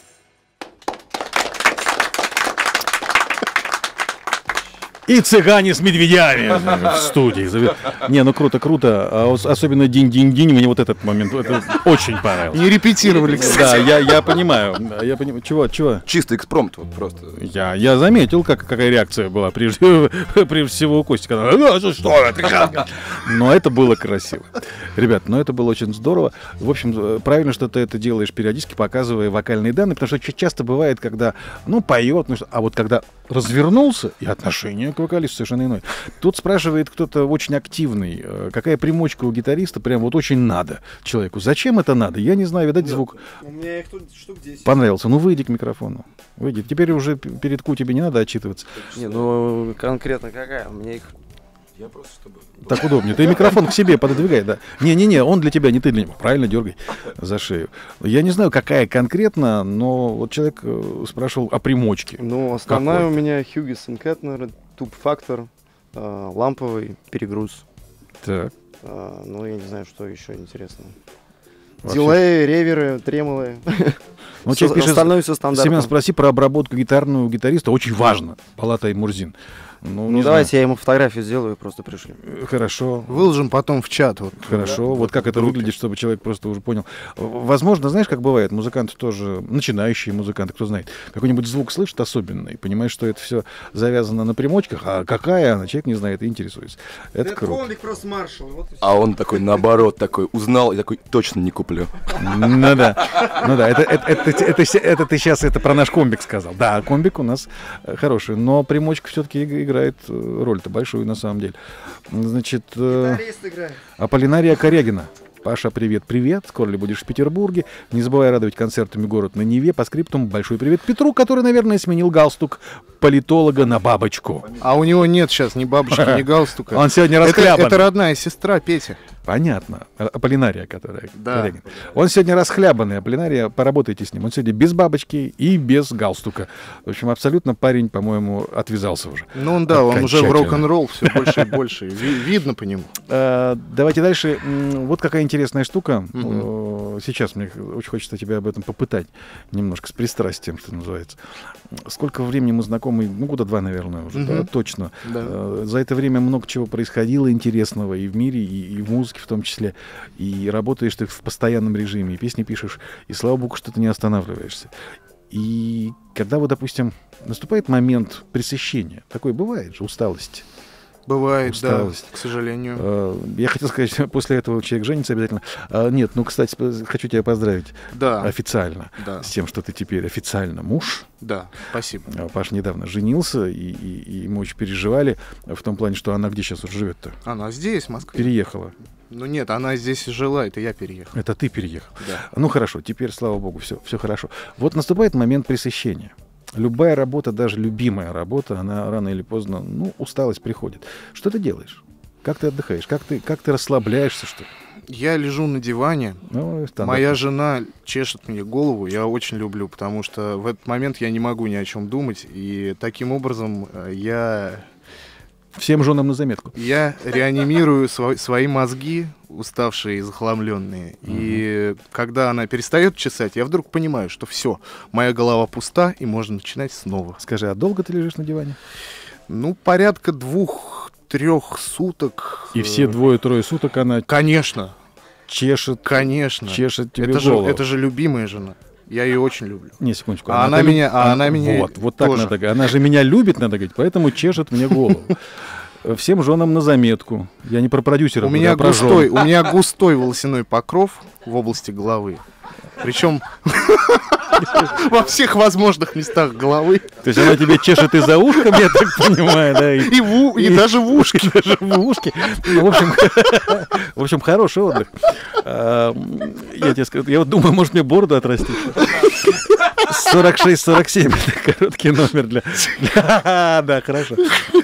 И цыгане с медведями в студии. Не, ну круто, круто. А особенно динь-динь-динь, мне вот этот момент это очень понравился. Не репетировали, кстати. Да, я понимаю. Чего? Чисто экспромт вот просто. Я заметил, какая реакция была прежде всего у Кости. Что это? Но это было красиво. Ребят, это было очень здорово. В общем, правильно, что ты это делаешь периодически, показывая вокальные данные, потому что часто бывает, когда, поет, а вот когда развернулся, и отношение к вокалисту совершенно иное. Тут спрашивает кто-то очень активный, какая примочка у гитариста, прям вот очень надо человеку. Зачем это надо? Я не знаю, видать, звук У меня их тут штук 10. понравился. Выйди к микрофону. Выйди. Теперь уже перед Ку тебе не надо отчитываться. Не, конкретно какая? У меня их... Я просто чтобы... Так удобнее. Ты микрофон к себе пододвигай, да. Не, он для тебя, не ты для него. Правильно, дергай за шею. Я не знаю, какая конкретно, но вот человек спрашивал о примочке. Основная Какой? у меня Hughes & Kettner, туб-фактор, ламповый перегруз. Так. Я не знаю, что еще интересно. Вообще. Дилеи, реверы, тремолы. Человек пишет, Остальное все стандартно. Семен, спроси про обработку гитарную у гитариста. Очень важно. Палата и Мурзин. Ну, не давайте я ему фотографию сделаю и просто пришлю. Хорошо. Выложим потом в чат. Вот, Хорошо, да, вот как это выглядит, чтобы человек просто уже понял. Возможно, знаешь, как бывает, музыканты тоже, начинающие музыканты, кто знает, какой-нибудь звук слышит особенный, понимаешь, что это все завязано на примочках, а какая она, человек не знает и интересуется. Это круто. комбик просто маршал. Вот А он такой, наоборот, такой, узнал и такой, точно не куплю. Ну да, это ты сейчас это про наш комбик сказал. Да, комбик у нас хороший, но примочка все-таки играет роль-то большую на самом деле. Значит, Аполлинария Корягина. Паша, привет. Скоро ли будешь в Петербурге? Не забывай радовать концертами город на Неве. По скриптум большой привет Петру, который, наверное, сменил галстук политолога на бабочку. А у него нет сейчас ни бабочки, ни галстука. Он сегодня расхлябан. Это родная сестра Петя. Понятно. Аполлинария, которая... Да. Корягин. Он сегодня расхлябанный. Аполлинария, поработайте с ним. Он сегодня без бабочки и без галстука. В общем, абсолютно парень, по-моему, отвязался уже. Ну да, он уже в рок-н-ролл все больше и больше. Видно по нему. Давайте дальше. Вот какая интересная штука. Сейчас мне очень хочется тебя об этом попытать. Немножко с пристрастием, что называется. Сколько времени мы знакомы? Ну, года 2, наверное, уже. Да, точно. Да. За это время много чего происходило интересного и в мире, и в музыке в том числе. И работаешь ты в постоянном режиме, и песни пишешь, и слава богу, что ты не останавливаешься. И когда вот, допустим, наступает момент пресыщения, такое бывает же, усталость. Бывает, усталость. Да, к сожалению. Я хотел сказать, после этого человек женится обязательно. Нет, ну, кстати, хочу тебя поздравить. Да. Официально. Да. С тем, что ты теперь официально муж. Да, спасибо. Паша недавно женился, и мы очень переживали в том плане, что она где сейчас уже живет-то? Она здесь, в Москве. Переехала. Ну нет, она здесь жила, это я переехал. Это ты переехал. Да. Ну хорошо, теперь, слава богу, все хорошо. Вот наступает момент пресыщения. Любая работа, даже любимая работа, она рано или поздно, усталость приходит. Что ты делаешь? Как ты отдыхаешь? Как ты расслабляешься, что ли? Я лежу на диване. Моя жена чешет мне голову. Я очень люблю, потому что в этот момент я не могу ни о чем думать. И таким образом я... Всем женам на заметку. Я реанимирую свои мозги, уставшие и захламленные. И когда она перестает чесать, я вдруг понимаю, что все, моя голова пуста, и можно начинать снова. Скажи, а долго ты лежишь на диване? Ну, порядка 2-3 суток. И все 2-3 суток она... Конечно. Чешет. Конечно. Чешет тебе голову. Это же любимая жена. Я ее очень люблю. Не, секундочку. Она меня Вот так тоже. надо говорить. Она же меня любит, надо говорить, поэтому чешет мне голову. Всем женам на заметку. Я не про продюсера, у меня про жен. У меня густой волосяной покров в области головы. Причем во всех возможных местах головы. То есть она тебе чешет и за ушком, я так понимаю, да? И даже в ушки. Даже в ушки. В общем, хороший отдых. Я тебе скажу, я вот думаю, может, мне бороду отрастить. 46-47 это короткий номер для... Да, хорошо.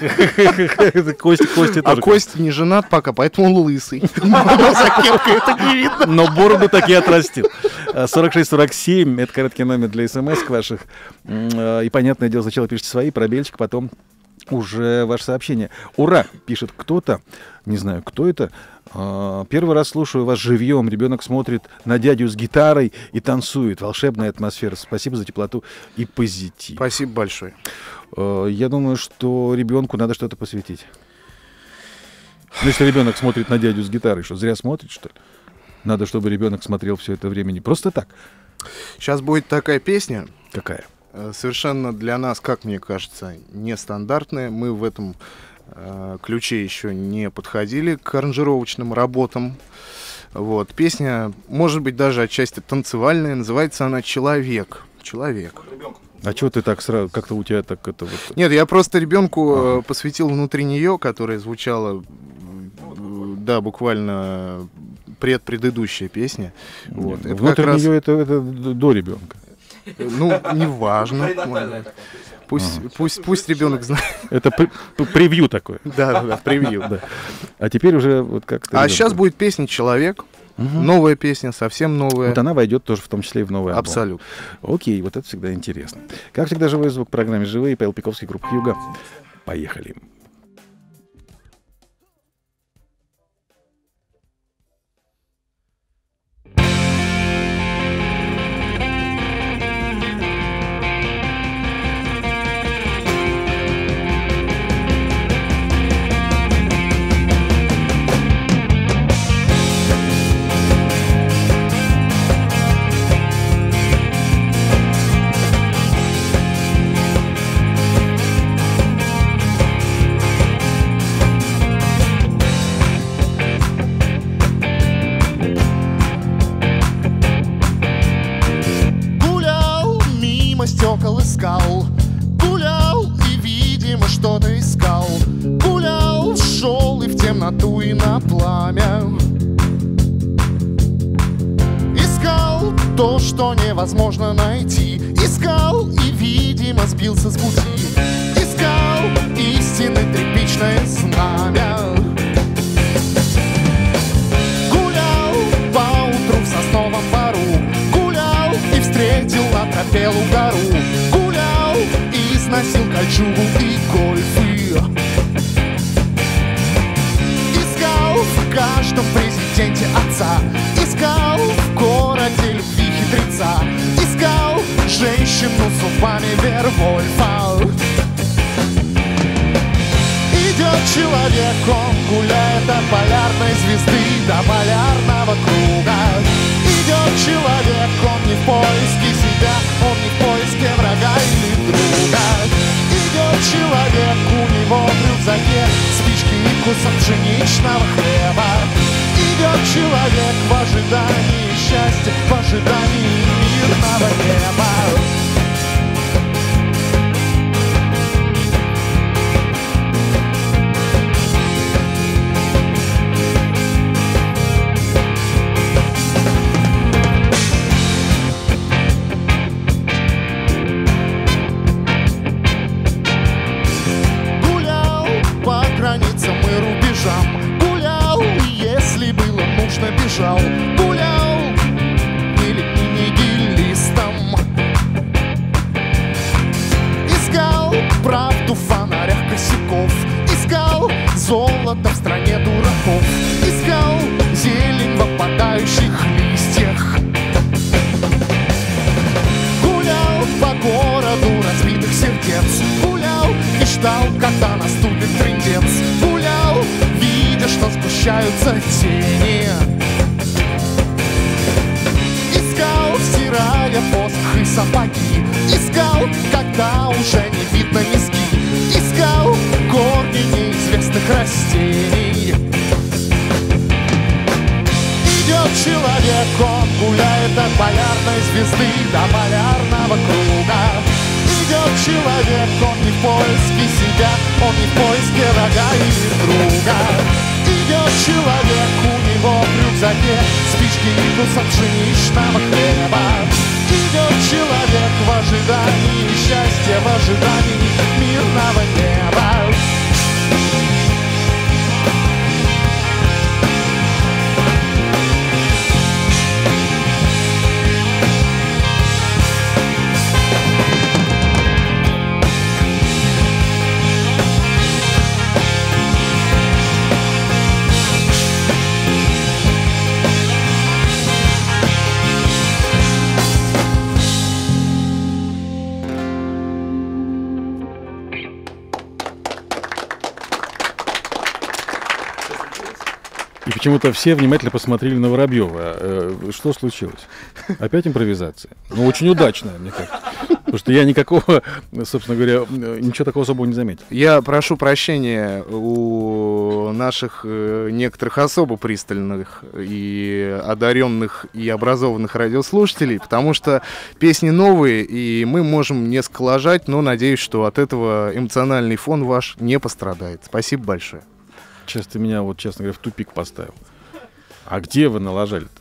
Костя А тоже. Костя не женат пока, поэтому он лысый. За кепкой это не видно. Но бороду так и отрастил. 46-47 это короткий номер для смс ваших. И, понятное дело, сначала пишите свои, пробельчик, потом уже ваше сообщение. Ура! Пишет кто-то, не знаю, кто это. Первый раз слушаю вас живьем. Ребенок смотрит на дядю с гитарой и танцует. Волшебная атмосфера. Спасибо за теплоту и позитив. Спасибо большое. Я думаю, что ребенку надо что-то посвятить. Ну, если ребенок смотрит на дядю с гитарой, что, зря смотрит, что ли? Надо, чтобы ребенок смотрел все это время не просто так. Сейчас будет такая песня. Какая? Совершенно для нас, как мне кажется, нестандартная. Мы в этом ключе еще не подходили к аранжировочным работам. Вот. Песня, может быть, даже отчасти танцевальная. Называется она «Человек». «Человек». А чего ты так сразу, как-то у тебя так это вот... Нет, я просто ребенку посвятил «Внутри нее», которая звучала, да, буквально предыдущая песня. Вот. Это внутри нее это до ребенка. Ну, неважно. Пусть ребенок знает. Это превью такое. Да, превью. Да. А теперь уже вот как-то... А сейчас будет песня «Человек». Новая песня, совсем новая. Вот она войдет тоже в том числе и в новый альбом. Абсолютно. Окей, вот это всегда интересно. Как всегда, живой звук в программе «Живые». Павел Пиковский, группа «Хьюго». Поехали. искал. Гулял и, видимо, что-то искал. Гулял, шел и в темноту, и на пламя. Искал то, что невозможно найти. Искал и, видимо, сбился с пути. Искал истины тряпичное знамя. Гулял поутру в сосновом бору. Гулял и встретил на тропе лугару. Гулял и износил кольчугу и гольфы. Искал в каждом президенте отца. Искал в городе любви хитреца. Искал женщину с зубами Вервольфа. Идет человек, он гуляет от полярной звезды до полярного круга. Идет человек, он не в поиске себя, он не в поиске врага или друга. Идет человек, у него в рюкзаке спички и кусок пшеничного хлеба. Идет человек в ожидании счастья, в ожидании мирного неба. Бежал, гулял, или нигилистом. Искал правду в фонарях косяков. Искал золото в стране дураков. Искал зелень в опадающих листьях. Гулял по городу разбитых сердец. Гулял и ждал, когда наступит трындец. Гулял, видя, что сгущаются тени. Искал, стирая посох и сапоги. Искал, когда уже не видно низги. Искал корни неизвестных растений. Идет человек, он гуляет от полярной звезды до полярного круга. Идет человек, он не в поиске себя, он не в поиске врага или друга. Идет человек, у него в рюкзаке спички и кусок пшеничного хлеба. Идет человек в ожидании счастья, в ожидании мирного неба. И почему-то все внимательно посмотрели на Воробьева. Что случилось? Опять импровизация? Ну, очень удачная, мне кажется. Потому что я никакого, собственно говоря, ничего такого особого не заметил. Я прошу прощения у наших некоторых особо пристальных и одаренных и образованных радиослушателей, потому что песни новые, и мы можем несколько лажать, но надеюсь, что от этого эмоциональный фон ваш не пострадает. Спасибо большое. Сейчас ты меня, вот, честно говоря, в тупик поставил. А где вы налажали-то?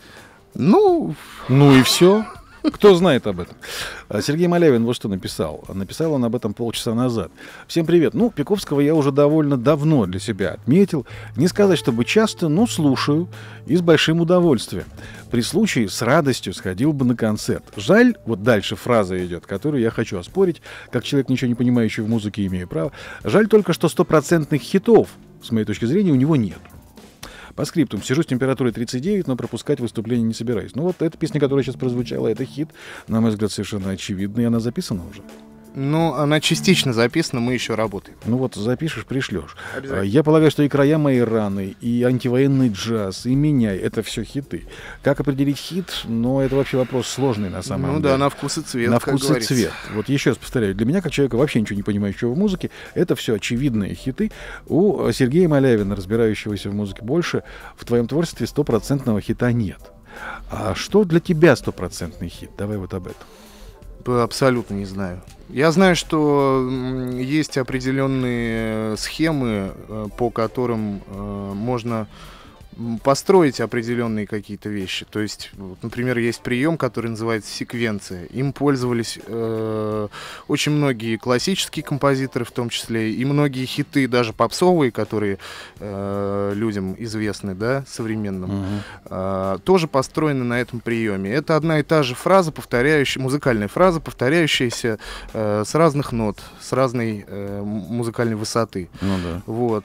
Ну и все. Кто знает об этом? Сергей Малявин вот что написал. Написал он об этом полчаса назад. Всем привет. Ну, Пиковского я уже довольно давно для себя отметил. Не сказать, чтобы часто, но слушаю и с большим удовольствием. При случае с радостью сходил бы на концерт. Жаль, вот дальше фраза идет, которую я хочу оспорить, как человек, ничего не понимающий в музыке, имею право. Жаль только, что 100% хитов, с моей точки зрения, у него нет. По скриптум. Сижу с температурой 39, но пропускать выступление не собираюсь. Ну вот эта песня, которая сейчас прозвучала, это хит. На мой взгляд, совершенно очевидно, и она записана уже. Ну, она частично записана, мы еще работаем. Ну вот запишешь, пришлешь. Я полагаю, что и «Края моей раны», и «Антивоенный джаз», и «Меняй» — это все хиты. Как определить хит? Ну, это вообще вопрос сложный на самом деле. Ну да, на вкус и цвет, на как вкус говорится. и цвет. Вот еще раз повторяю, для меня, как человека, вообще ничего не понимающего в музыке, это все очевидные хиты. У Сергея Малявина, разбирающегося в музыке больше, в твоем творчестве 100% хита нет. А что для тебя 100% хит? Давай вот об этом. Абсолютно не знаю. Я знаю, что есть определенные схемы, по которым можно построить определенные какие-то вещи. То есть, вот, например, есть прием, который называется секвенция. Им пользовались очень многие классические композиторы, в том числе, и многие хиты, даже попсовые, которые людям известны, да, современным, тоже построены на этом приеме. Это одна и та же фраза, музыкальная фраза, повторяющаяся с разных нот, с разной музыкальной высоты. Ну да. Вот.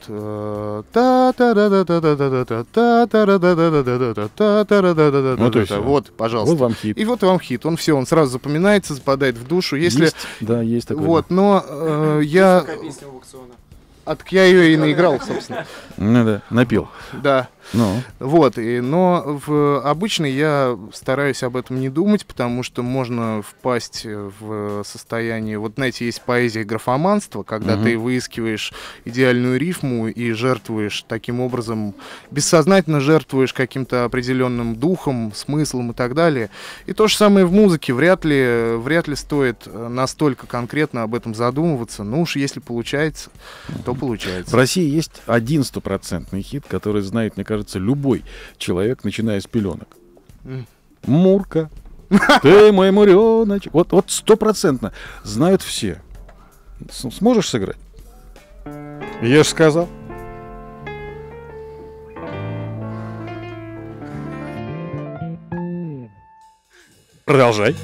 Вот, пожалуйста. Вот вам хит. И вот вам хит. Он сразу запоминается, западает в душу. Если... Есть такое. Вот, но я ее и наиграл, собственно. Ну да, напил. Да. Ну. Вот, но обычно я стараюсь об этом не думать, потому что можно впасть в состояние, вот знаете, есть поэзия графоманства, когда ты выискиваешь идеальную рифму и жертвуешь таким образом, бессознательно жертвуешь каким-то определенным духом, смыслом и так далее. И то же самое в музыке, вряд ли стоит настолько конкретно об этом задумываться, ну уж если получается, то получается. В России есть один 100% хит, который знает, мне кажется, любой человек, начиная с пеленок. Мурка, ты мой муреночек. Вот 100% знают все. Сможешь сыграть? Я же сказал. Продолжай.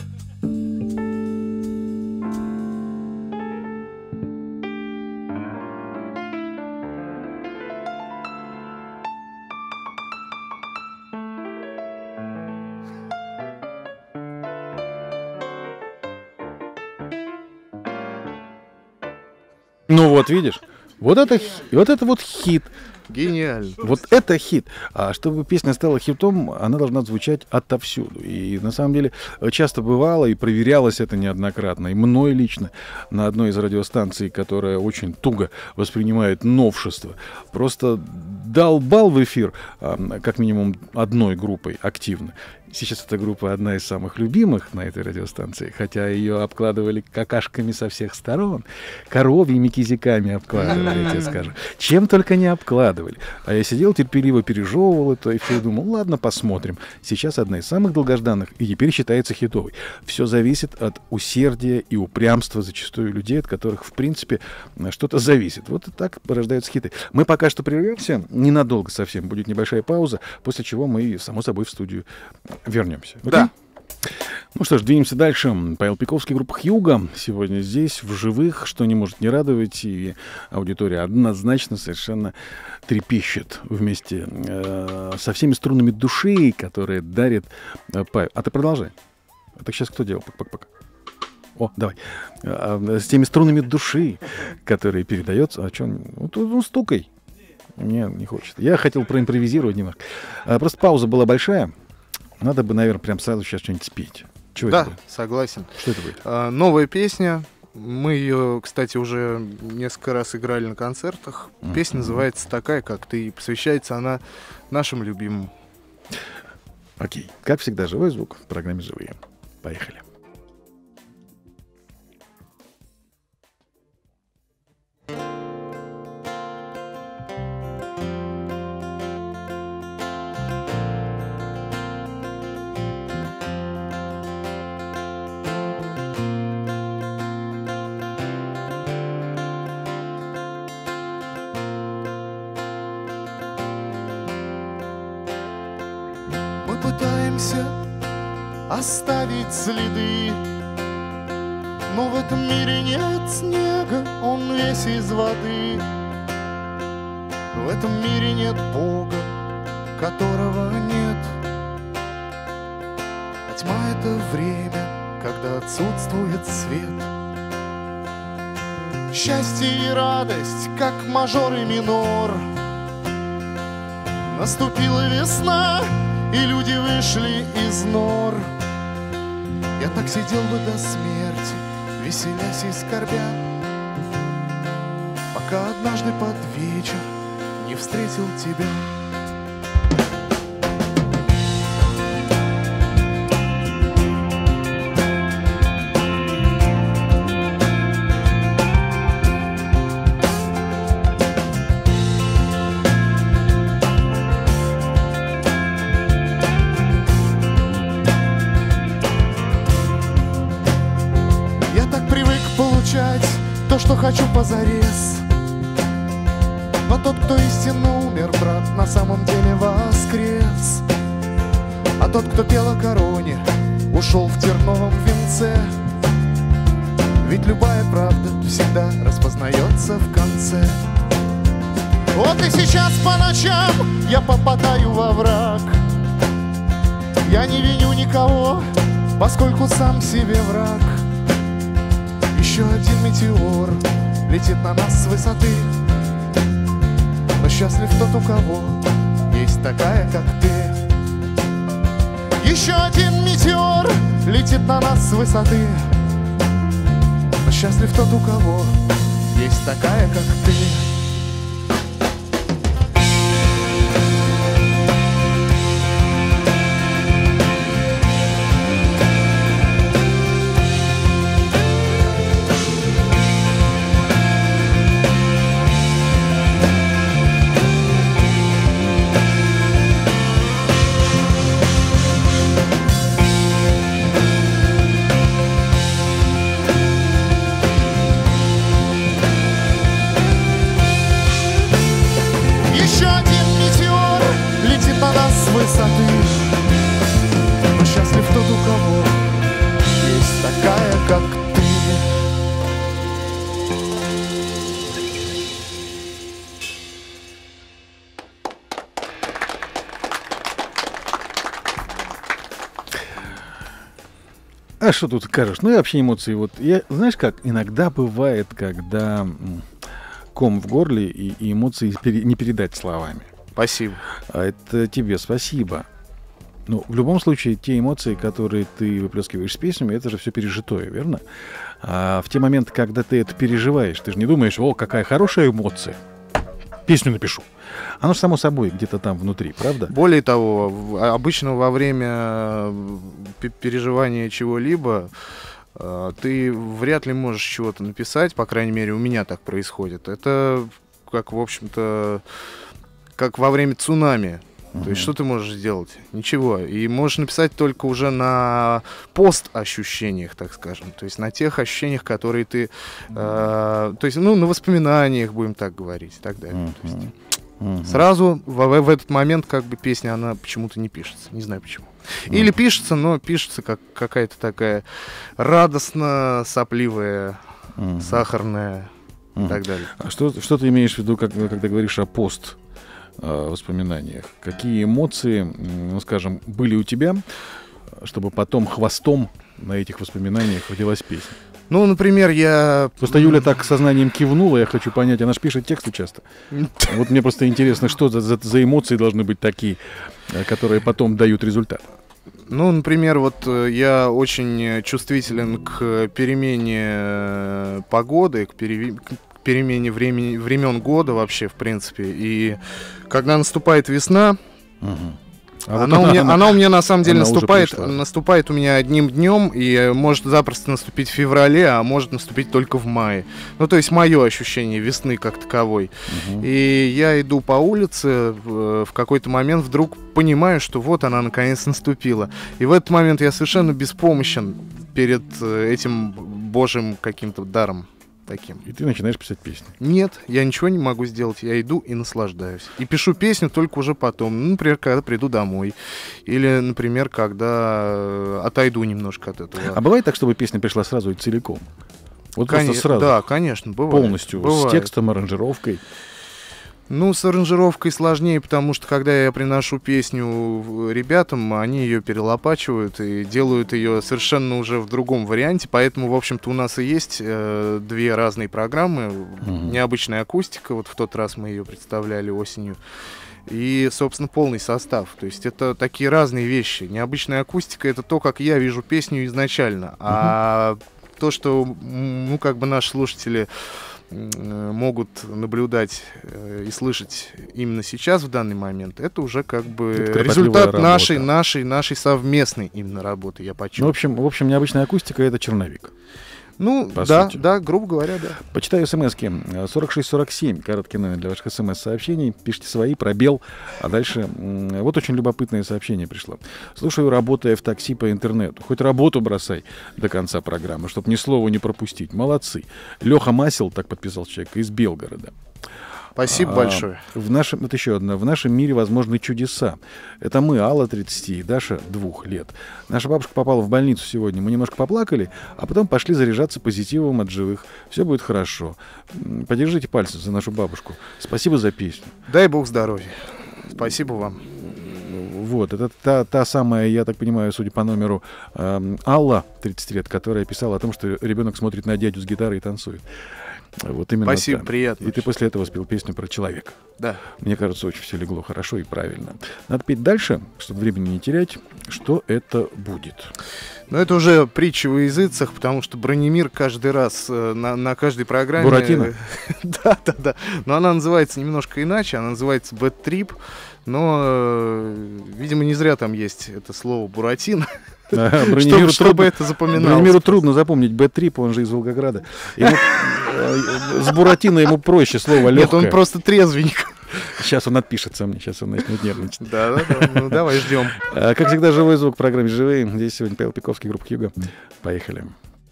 Ну вот, видишь, вот это вот хит. Гениально. Вот это хит. А чтобы песня стала хитом, она должна звучать отовсюду. И на самом деле часто бывало, и проверялось это неоднократно. И мной лично на одной из радиостанций, которая очень туго воспринимает новшества, просто долбал в эфир как минимум одной группой активно. Сейчас эта группа одна из самых любимых на этой радиостанции, хотя ее обкладывали какашками со всех сторон. Коровьими кизиками обкладывали, я тебе скажу. Чем только не обкладывали. А я сидел, терпеливо пережевывал это и все, и думал, ладно, посмотрим. Сейчас одна из самых долгожданных и теперь считается хитовой. Все зависит от усердия и упрямства зачастую людей, от которых, в принципе, что-то зависит. Вот так рождаются хиты. Мы пока что прервемся, ненадолго совсем, будет небольшая пауза, после чего мы, само собой, в студию вернемся. Да. Ну что ж, двинемся дальше. Павел Пиковский, группа «Хьюго». Сегодня здесь, в живых, что не может не радовать. И аудитория однозначно совершенно трепещет вместе со всеми струнами души, которые дарит Павел. А ты продолжай. А так сейчас кто делал? Пак-пак-пак. О, давай. С теми струнами души, которые передается. А что? Ну, стукай. Мне не хочется. Я хотел проимпровизировать немножко. Просто пауза была большая. Надо бы, наверное, прям сразу сейчас что-нибудь спеть. Чего да, это будет? Согласен. Что это будет? Новая песня. Мы ее, кстати, уже несколько раз играли на концертах. Песня называется «Такая, как ты». И посвящается она нашим любимым. Окей. Как всегда, живой звук в программе «Живые». Поехали. Пытаемся оставить следы, но в этом мире нет снега, он весь из воды. В этом мире нет Бога, которого нет. А тьма — это время, когда отсутствует свет. Счастье и радость, как мажор и минор. Наступила весна, и люди вышли из нор. Я так сидел бы до смерти, веселясь и скорбя, пока однажды под вечер не встретил тебя. начать то, что хочу позарез. Но тот, кто истинно умер, брат, на самом деле воскрес. А тот, кто пел о короне, ушел в терновом венце. Ведь любая правда всегда распознается в конце. Вот и сейчас по ночам я попадаю во враг. Я не виню никого, поскольку сам себе враг. Еще один метеор летит на нас с высоты. Но счастлив тот, у кого есть такая, как ты. Еще один метеор летит на нас с высоты. Но счастлив тот, у кого есть такая, как ты. Но счастлив тот, у кого есть такая, как ты. А что тут скажешь? Ну и вообще эмоции. Вот я, знаешь, как иногда бывает, когда ком в горле и эмоции не передать словами. Спасибо. А это тебе спасибо. Ну, в любом случае, те эмоции, которые ты выплескиваешь с песнями, это же все пережитое, верно? А в те моменты, когда ты это переживаешь, ты же не думаешь, о, какая хорошая эмоция, песню напишу. Оно же само собой где-то там внутри, правда? Более того, обычно во время переживания чего-либо ты вряд ли можешь чего-то написать, по крайней мере, у меня так происходит. Это как, в общем-то, как во время цунами. То есть что ты можешь сделать? Ничего. И можешь написать только уже на пост-ощущениях, так скажем. То есть на тех ощущениях, которые ты... то есть, ну, на воспоминаниях, будем так говорить, и так далее. То есть, сразу в этот момент как бы песня, она почему-то не пишется. Не знаю почему. Или пишется, но пишется как какая-то такая радостно-сопливая, сахарная и так далее. А что ты имеешь в виду, когда говоришь о воспоминаниях? Какие эмоции, ну, скажем, были у тебя, чтобы потом хвостом на этих воспоминаниях родилась песня? Ну, например, я... Просто Юля так сознанием кивнула, я хочу понять, она же пишет тексты часто. Вот мне просто интересно, что за эмоции должны быть такие, которые потом дают результат. Ну, например, вот я очень чувствителен к перемене погоды, к перемене времен года вообще, в принципе. И когда наступает весна, она у меня на самом деле наступает у меня одним днем, и может запросто наступить в феврале, а может наступить только в мае. Ну, то есть мое ощущение весны как таковой. И я иду по улице, в какой-то момент вдруг понимаю, что вот она наконец наступила. И в этот момент я совершенно беспомощен перед этим божьим каким-то даром. Таким. И ты начинаешь писать песни? Нет, я ничего не могу сделать. Я иду и наслаждаюсь. И пишу песню только уже потом. Ну, например, когда приду домой. Или, например, когда отойду немножко от этого. А бывает так, чтобы песня пришла сразу и целиком? Вот просто сразу? Да, конечно, бывает. Полностью? Бывает. С текстом, аранжировкой? Ну, с аранжировкой сложнее, потому что, когда я приношу песню ребятам, они ее перелопачивают и делают ее совершенно уже в другом варианте, поэтому, в общем-то, у нас и есть две разные программы. Необычная акустика, вот в тот раз мы ее представляли осенью, и, собственно, полный состав. То есть это такие разные вещи. Необычная акустика — это то, как я вижу песню изначально, а то, что, ну, как бы наши слушатели могут наблюдать и слышать именно сейчас, в данный момент, это уже как бы результат нашей совместной именно работы, я почувствовал. Ну, в общем, необычная акустика — это черновик. Ну, по да, сути. да, грубо говоря, да. Почитаю смс-ки. 4647, короткий номер для ваших смс-сообщений. Пишите свои, пробел. А дальше вот очень любопытное сообщение пришло. Слушаю, работая в такси по интернету. Хоть работу бросай до конца программы, чтобы ни слова не пропустить. Молодцы. Леха Масел, так подписал человек, из Белгорода. Спасибо большое. Вот еще одна. В нашем мире возможны чудеса. Это мы, Алла, 30, и Даша, 2 лет. Наша бабушка попала в больницу сегодня. Мы немножко поплакали, а потом пошли заряжаться позитивом от живых. Все будет хорошо. Подержите пальцы за нашу бабушку. Спасибо за песню. Дай бог здоровья. Спасибо вам. Вот, это та самая, я так понимаю, судя по номеру, Алла, 30 лет, которая писала о том, что ребенок смотрит на дядю с гитарой и танцует. Вот именно Спасибо, так. приятно. И ты после этого спел песню про человека. Да. Мне кажется, очень все легло хорошо и правильно. Надо петь дальше, чтобы времени не терять. Что это будет? Но это уже притча во языцах, потому что Бронемир каждый раз на каждой программе... Буратино? Да. Но она называется немножко иначе, она называется Bad Trip, но, видимо, не зря там есть это слово Буратино. Чтобы это запоминалось. Бронемиру трудно запомнить Bad Trip, он же из Волгограда. С Буратино ему проще слово легкое. Нет, он просто трезвенник. Сейчас он отпишется мне, сейчас он начнет нервничать. Да, ну давай ждем. Как всегда, живой звук в программе «Живые». Здесь сегодня Павел Пиковский, группа «Хьюго». Поехали.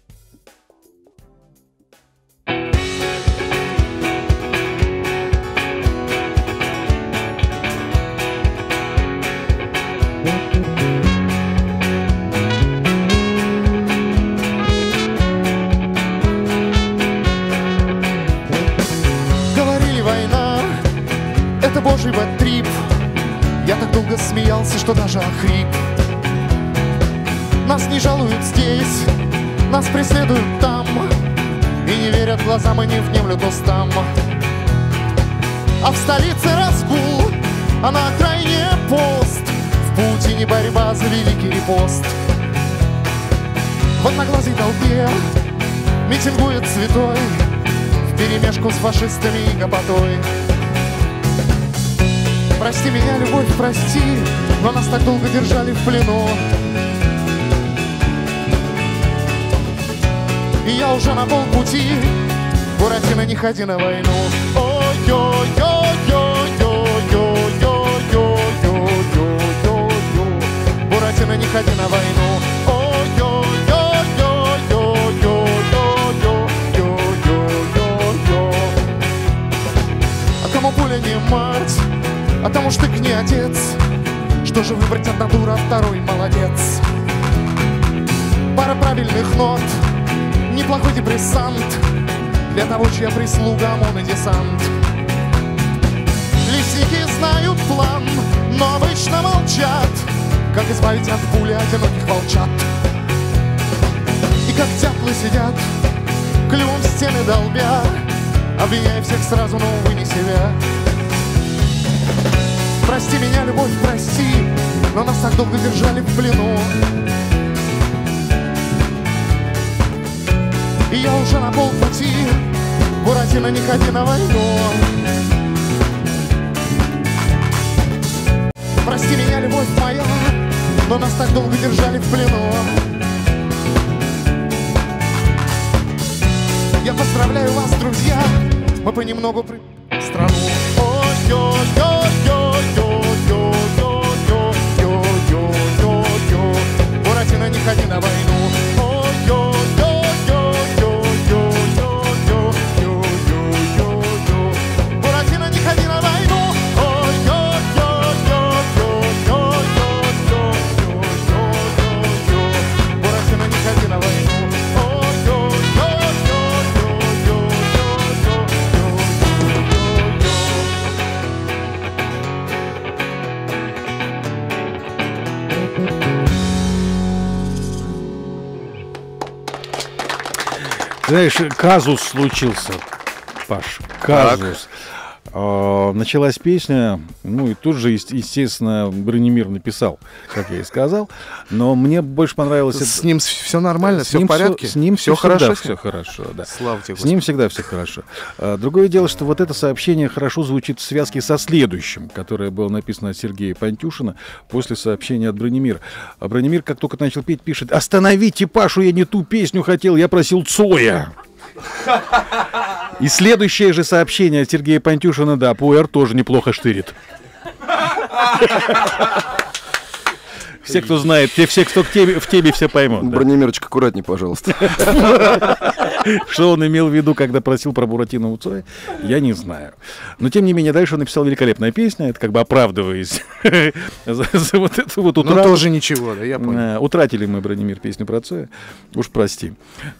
Это божий бэд-трип. Я так долго смеялся, что даже охрип. Нас не жалуют здесь, нас преследуют там, и не верят глазам и не внемлют устам. А в столице разгул, а на окраине пост. В путине борьба за великий репост. В одноглазой толпе митингует святой вперемешку с фашистами и гопотой. Прости меня, любовь, прости, но нас так долго держали в плену. И я уже на полпути, Буратино, не ходи на войну. Ой-ой-ой-ой-ой-ой-ой-ой-ой-ой-ой-ой. Буратино, не ходи на войну. Ой-ой-ой-ой-ой-ой-ой-ой-ой. А кому пуля не мать, а тому штык не отец. Что же выбрать, одна дура, второй молодец. Пара правильных нот, неплохой депрессант для того, чья прислуга ОМОН и десант. Лесники знают план, но обычно молчат, как избавить от пули одиноких волчат. И как дятлы сидят, клювом в стены долбя, обвиняя всех сразу, но, увы, не себя. Прости меня, любовь, прости, но нас так долго держали в плену. И я уже на полпути, Буратино, не ходи на войну. Прости меня, любовь моя, но нас так долго держали в плену. Я поздравляю вас, друзья, мы понемногу страну. Буратино, не ходи на войну. Буратино, не ходи на войну. Буратино, не ходи на войну. Знаешь, казус случился, Паш, казус. Началась песня, ну и тут же, естественно, Бронемир написал, как я и сказал, но мне больше понравилось... С ним все нормально, все в порядке? С ним все хорошо? Все хорошо, да. Слава тебе, С ним всегда все хорошо. Другое дело, что вот это сообщение хорошо звучит в связке со следующим, которое было написано от Сергея Пантюшина после сообщения от Бронемира. А Бронемир, как только начал петь, пишет: «Остановите Пашу, я не ту песню хотел, я просил Цоя». И следующее же сообщение от Сергея Пантюшина: да, Пуэр тоже неплохо штырит. Все, кто знает, все, кто в теме, все поймут. Бронемирочка, аккуратней, пожалуйста. Что он имел в виду, когда просил про Буратино у Цоя, я не знаю. Но, тем не менее, дальше он написал великолепная песня, это как бы оправдываясь за вот эту вот утрату. Ну, тоже ничего, да, я понял. Утратили мы, Бронемир, песню про Цоя, уж прости.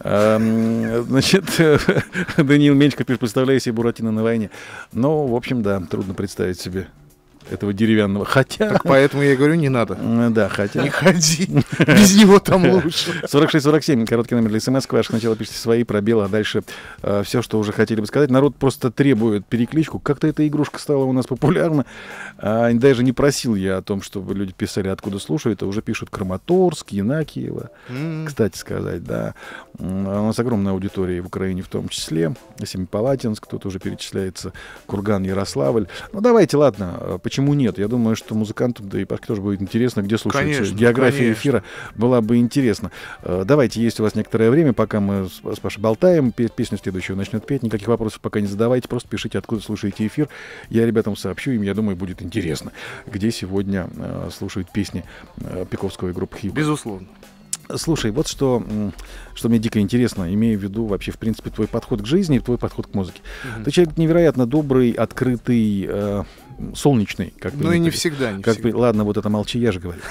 Значит, Даниил Менчиков пишет: представляю себе Буратино на войне. Но, в общем, да, трудно представить себе этого деревянного. Хотя... Так поэтому я и говорю, не надо. Да, хотя... Не ходи. Без него там лучше. 46-47, короткий номер для смс. Ваш сначала пишите свои, пробелы, а дальше все, что уже хотели бы сказать. Народ просто требует перекличку. Как-то эта игрушка стала у нас популярна. Даже не просил я о том, чтобы люди писали, откуда слушают. А уже пишут Краматорск, Янакиево. Кстати сказать, да. У нас огромная аудитория в Украине в том числе. Семипалатинск, тут уже перечисляется Курган, Ярославль. Ну, давайте, ладно, почему нет? Я думаю, что музыкантам, да и Пашке тоже будет интересно, где слушается. Конечно, география эфира была бы интересна. Давайте, есть у вас некоторое время, пока мы с Пашей болтаем, песню следующую начнет петь. Никаких вопросов пока не задавайте, просто пишите, откуда слушаете эфир. Я ребятам сообщу, им, я думаю, будет интересно, где сегодня слушают песни Пиковского и группы Хиба. Безусловно. Слушай, вот что мне дико интересно, имея в виду вообще, в принципе, твой подход к жизни и твой подход к музыке. Ты человек невероятно добрый, открытый, солнечный. Как ну и не всегда, не всегда. Ладно, вот это молчи, я же говорю.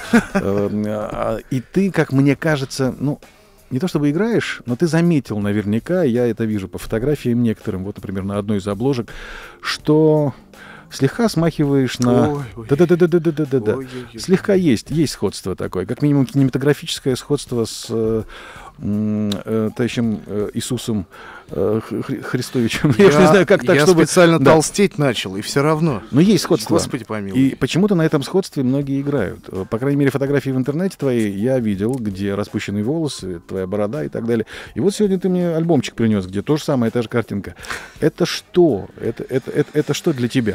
И ты, как мне кажется, ну, не то чтобы играешь, но ты заметил наверняка, я это вижу по фотографиям некоторым, вот, например, на одной из обложек, что... слегка смахиваешь на... Да-да-да-да-да-да-да. Слегка есть сходство такое. Как минимум кинематографическое сходство с товарищем Иисусом Христовичем. Я не знаю, как так, я чтобы... специально толстеть начал, и все равно. Но есть сходство. Господи помилуй. И почему-то на этом сходстве многие играют. По крайней мере, фотографии в интернете твои я видел, где распущенные волосы, твоя борода и так далее. И вот сегодня ты мне альбомчик принес, где то же самое, та же картинка. Это что? Это что для тебя?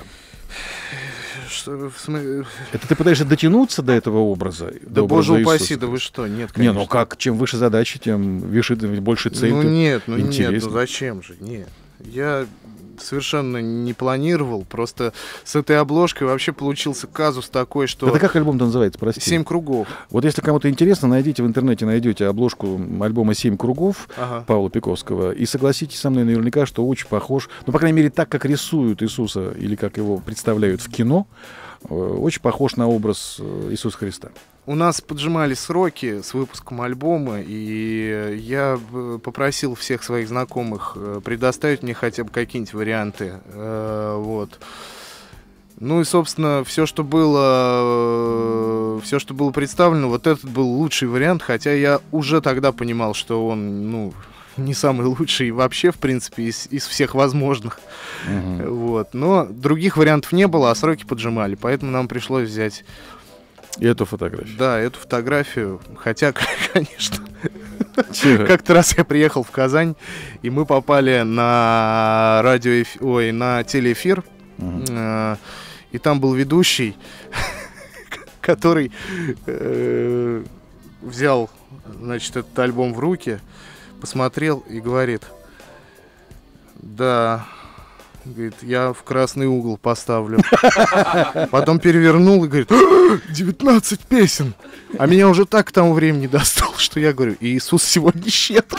Это ты пытаешься дотянуться до этого образа? Да, боже упаси, да вы что? Нет, конечно. Не, ну как, чем выше задачи, тем выше, больше цель. Ну нет, зачем же? Нет. Я совершенно не планировал, просто с этой обложкой вообще получился казус такой, что... Это как альбом-то называется, прости? 7 кругов. Вот если кому-то интересно, найдите в интернете, найдете обложку альбома «7 кругов» Павла Пиковского, и согласитесь со мной наверняка, что очень похож, ну, по крайней мере, так, как рисуют Иисуса, или как его представляют в кино, очень похож на образ Иисуса Христа. У нас поджимали сроки с выпуском альбома, и я попросил всех своих знакомых предоставить мне хотя бы какие-нибудь варианты. Вот. Ну и, собственно, все, что было представлено, вот этот был лучший вариант, хотя я уже тогда понимал, что он, ну, не самый лучший вообще, в принципе, из всех возможных. Вот. Но других вариантов не было, а сроки поджимали, поэтому нам пришлось взять... И эту фотографию. Да, эту фотографию. Хотя, конечно, как-то раз я приехал в Казань, и мы попали на на телеэфир, и там был ведущий, который взял, значит, этот альбом в руки, посмотрел и говорит: да... Говорит, я в красный угол поставлю. Потом перевернул и говорит: 19 песен. А меня уже так к тому времени достал, что я говорю: Иисус сегодня щедр.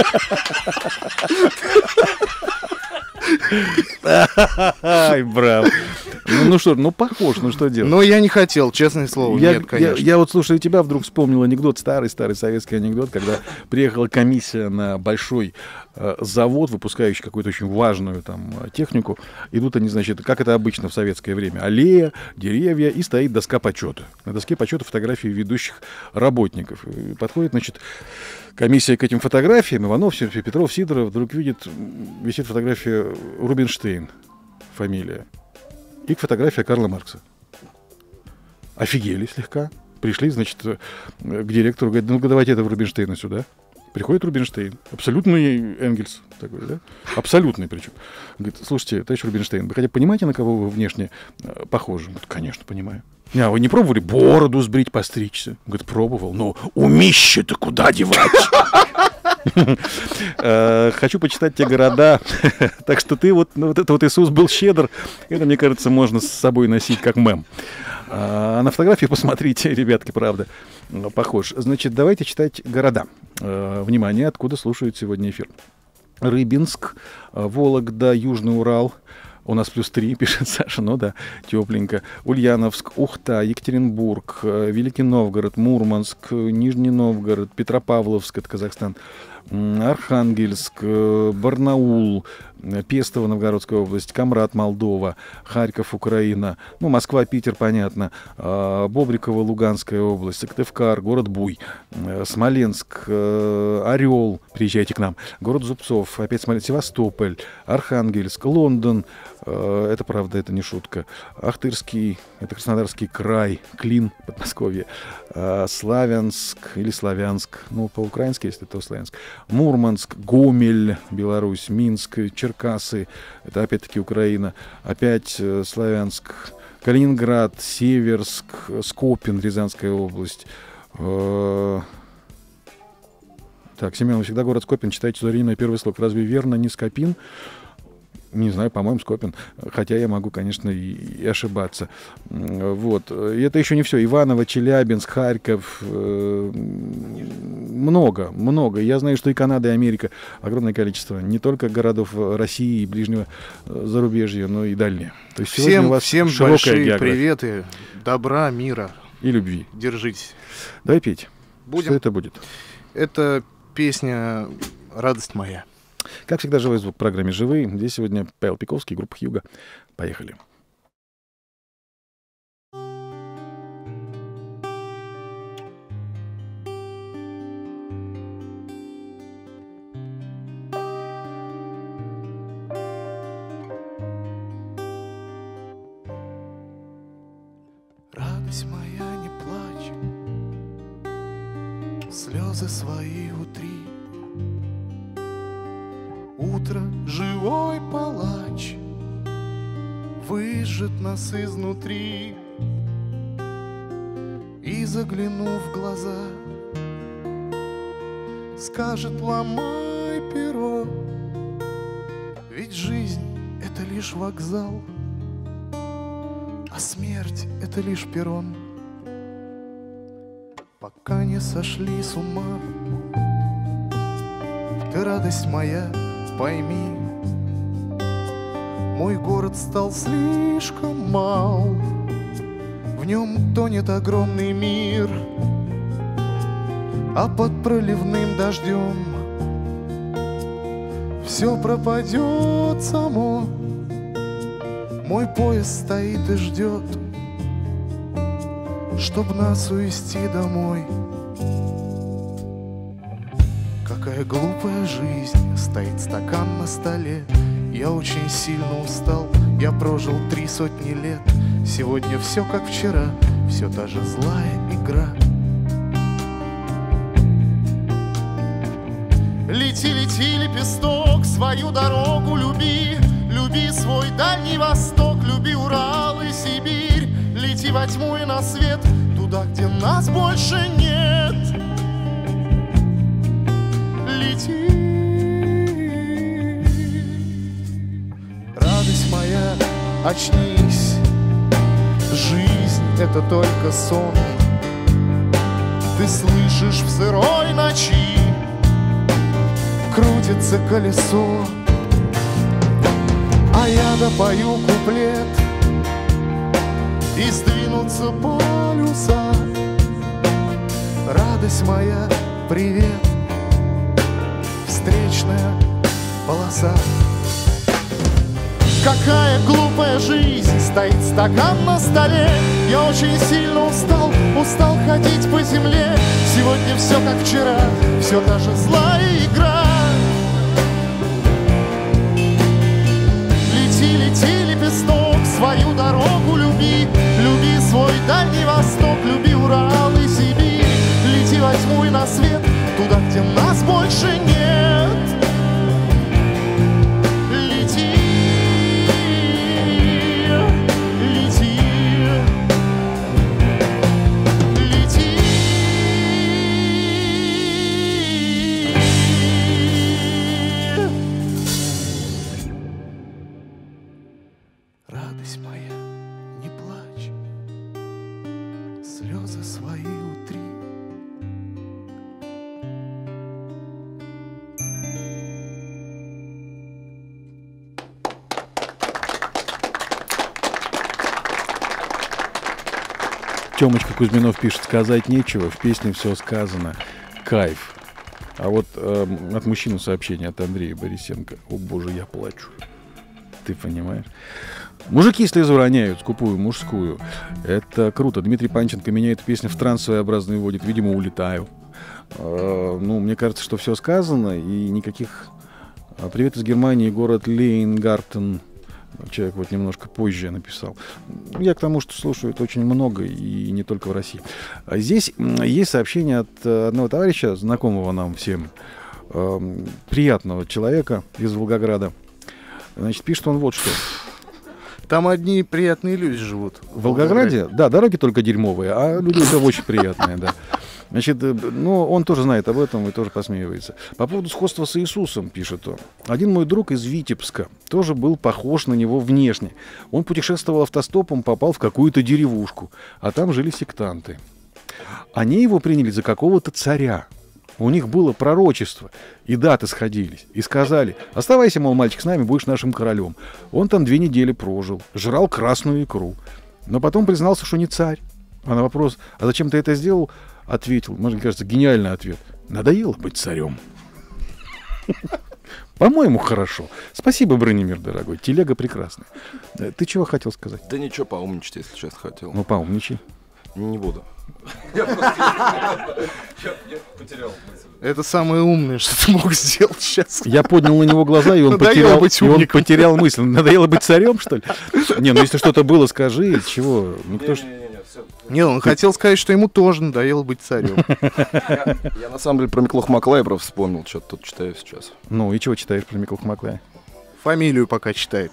Ай, браво. Ну что, ну похож, ну что делать? Но я не хотел, честное слово, нет, конечно. Я вот, слушая тебя, вдруг вспомнил анекдот, старый советский анекдот, когда приехала комиссия на большой завод, выпускающий какую-то очень важную там технику. Идут они, значит, как это обычно в советское время: аллея, деревья, и стоит доска почета. На доске почета фотографии ведущих работников. И подходит, значит, комиссия к этим фотографиям. Иванов, Петров, Сидоров, вдруг видит, висит фотография Рубинштейн фамилия, и фотография Карла Маркса. Офигели слегка. Пришли, значит, к директору, говорят, ну-ка давайте этого Рубинштейна сюда. Приходит Рубинштейн, абсолютный Энгельс такой, да? Абсолютный причем. Говорит, слушайте, товарищ Рубинштейн, вы хотя бы понимаете, на кого вы внешне похожи? Говорит, конечно, понимаю. А вы не пробовали бороду сбрить, постричься? Говорит, пробовал, но умище-то куда девать? Хочу почитать те города. Так что ты вот это вот Иисус был щедр, это, мне кажется, можно с собой носить как мем. А на фотографии посмотрите, ребятки, правда, похож. Значит, давайте читать города. Внимание, откуда слушают сегодня эфир. Рыбинск, Вологда, Южный Урал. У нас +3, пишет Саша, ну да, тепленько. Ульяновск, Ухта, Екатеринбург, Великий Новгород, Мурманск, Нижний Новгород, Петропавловск, это Казахстан, Архангельск, Барнаул, Пестово, Новгородская область, Камрад, Молдова, Харьков, Украина, ну, Москва, Питер, понятно, Бобриково, Луганская область, Сыктывкар, город Буй, Смоленск, Орел, приезжайте к нам, город Зубцов, опять Смоленск, Севастополь, Архангельск, Лондон, это правда, это не шутка, Ахтырский, это Краснодарский край, Клин, Подмосковье, Славянск или Славянск, ну, по-украински, если то Славянск, Мурманск, Гомель, Беларусь, Минск, Черкасы, это опять-таки Украина, опять Славянск, Калининград, Северск, Скопин, Рязанская область. Так, Семен, вы всегда город Скопин читаете ударение на первый слог. Разве верно не Скопин? Не знаю, по-моему, Скопин. Хотя я могу, конечно, и ошибаться. Вот. И это еще не все. Иваново, Челябинск, Харьков. Много. Я знаю, что и Канада, и Америка. Огромное количество. Не только городов России и ближнего зарубежья, но и дальние. То есть всем большие география. Приветы, добра, мира. И любви. Держитесь. Давай петь. Будем. Что это будет? Это песня «Радость моя». Как всегда, живой звук в программе «Живые». Здесь сегодня Павел Пиковский, группа «Хьюго». Поехали. Радость моя, не плачь, слезы свои утри. Утро живой палач выжжет нас изнутри. И, заглянув в глаза, скажет: ломай перо, ведь жизнь — это лишь вокзал, а смерть — это лишь перрон. Пока не сошли с ума, ты, радость моя, пойми, мой город стал слишком мал, в нем тонет огромный мир, а под проливным дождем все пропадет само. Мой поезд стоит и ждет, чтоб нас увезти домой. Какая глупая жизнь, стоит стакан на столе. Я очень сильно устал, я прожил 300 лет. Сегодня все как вчера, все та же злая игра. Лети, лети, лепесток, свою дорогу люби. Люби свой Дальний Восток, люби Урал и Сибирь. Лети во тьму и на свет, туда, где нас больше нет. Лети. Радость моя, очнись, жизнь — это только сон. Ты слышишь, в сырой ночи крутится колесо, а я допою куплет, и сдвинутся полюса. Радость моя, привет, встречная полоса. Какая глупая жизнь, стоит стакан на столе. Я очень сильно устал, устал ходить по земле. Сегодня все как вчера, все та же злая игра. Лети, лети, лепесток, возьму и на свет, туда, где нас больше нет. Лети, лети, лети. Радость моя, не плачь, слезы свои утри. Тёмочка Кузьминов пишет: сказать нечего, в песне все сказано. Кайф. А вот от мужчины сообщение от Андрея Борисенко. О боже, я плачу. Ты понимаешь? Мужики слезу роняют, скупую мужскую. Это круто. Дмитрий Панченко меня эту песню в транс своеобразный вводит. Видимо, улетаю. Ну, мне кажется, что все сказано, и никаких... Привет из Германии, город Лейнгартен. Человек вот немножко позже написал. Я к тому, что слушаю это очень много, и не только в России. А здесь есть сообщение от одного товарища, знакомого нам всем, приятного человека из Волгограда. Значит, пишет он вот что. Там одни приятные люди живут. В Волгограде? Да, дороги только дерьмовые, а люди там очень приятные, да. Значит, ну, он тоже знает об этом и тоже посмеивается. По поводу сходства с Иисусом, пишет он. Один мой друг из Витебска тоже был похож на него внешне. Он путешествовал автостопом, попал в какую-то деревушку, а там жили сектанты. Они его приняли за какого-то царя. У них было пророчество, и даты сходились. И сказали: оставайся, мол, мальчик, с нами, будешь нашим королем. Он там 2 недели прожил, жрал красную икру. Но потом признался, что не царь. А на вопрос: а зачем ты это сделал? Ответил, мне кажется, гениальный ответ: надоело быть царем. По-моему, хорошо. Спасибо, Бронемир, дорогой. Телега прекрасная. Ты чего хотел сказать? Да ничего, поумничать, если честно хотел. Ну, поумничай. Не буду. Я потерял мысль. Это самое умное, что ты мог сделать сейчас. Я поднял на него глаза, и он потерял мысль. Надоело быть царем, что ли? Не, ну если что-то было, скажи. Чего? Не, он хотел сказать, что ему тоже надоело быть царем. Я на самом деле про Миклоха Маклая вспомнил, что-то тут читаю сейчас. Ну и чего читаешь про Миклоха Маклая? Фамилию пока читает.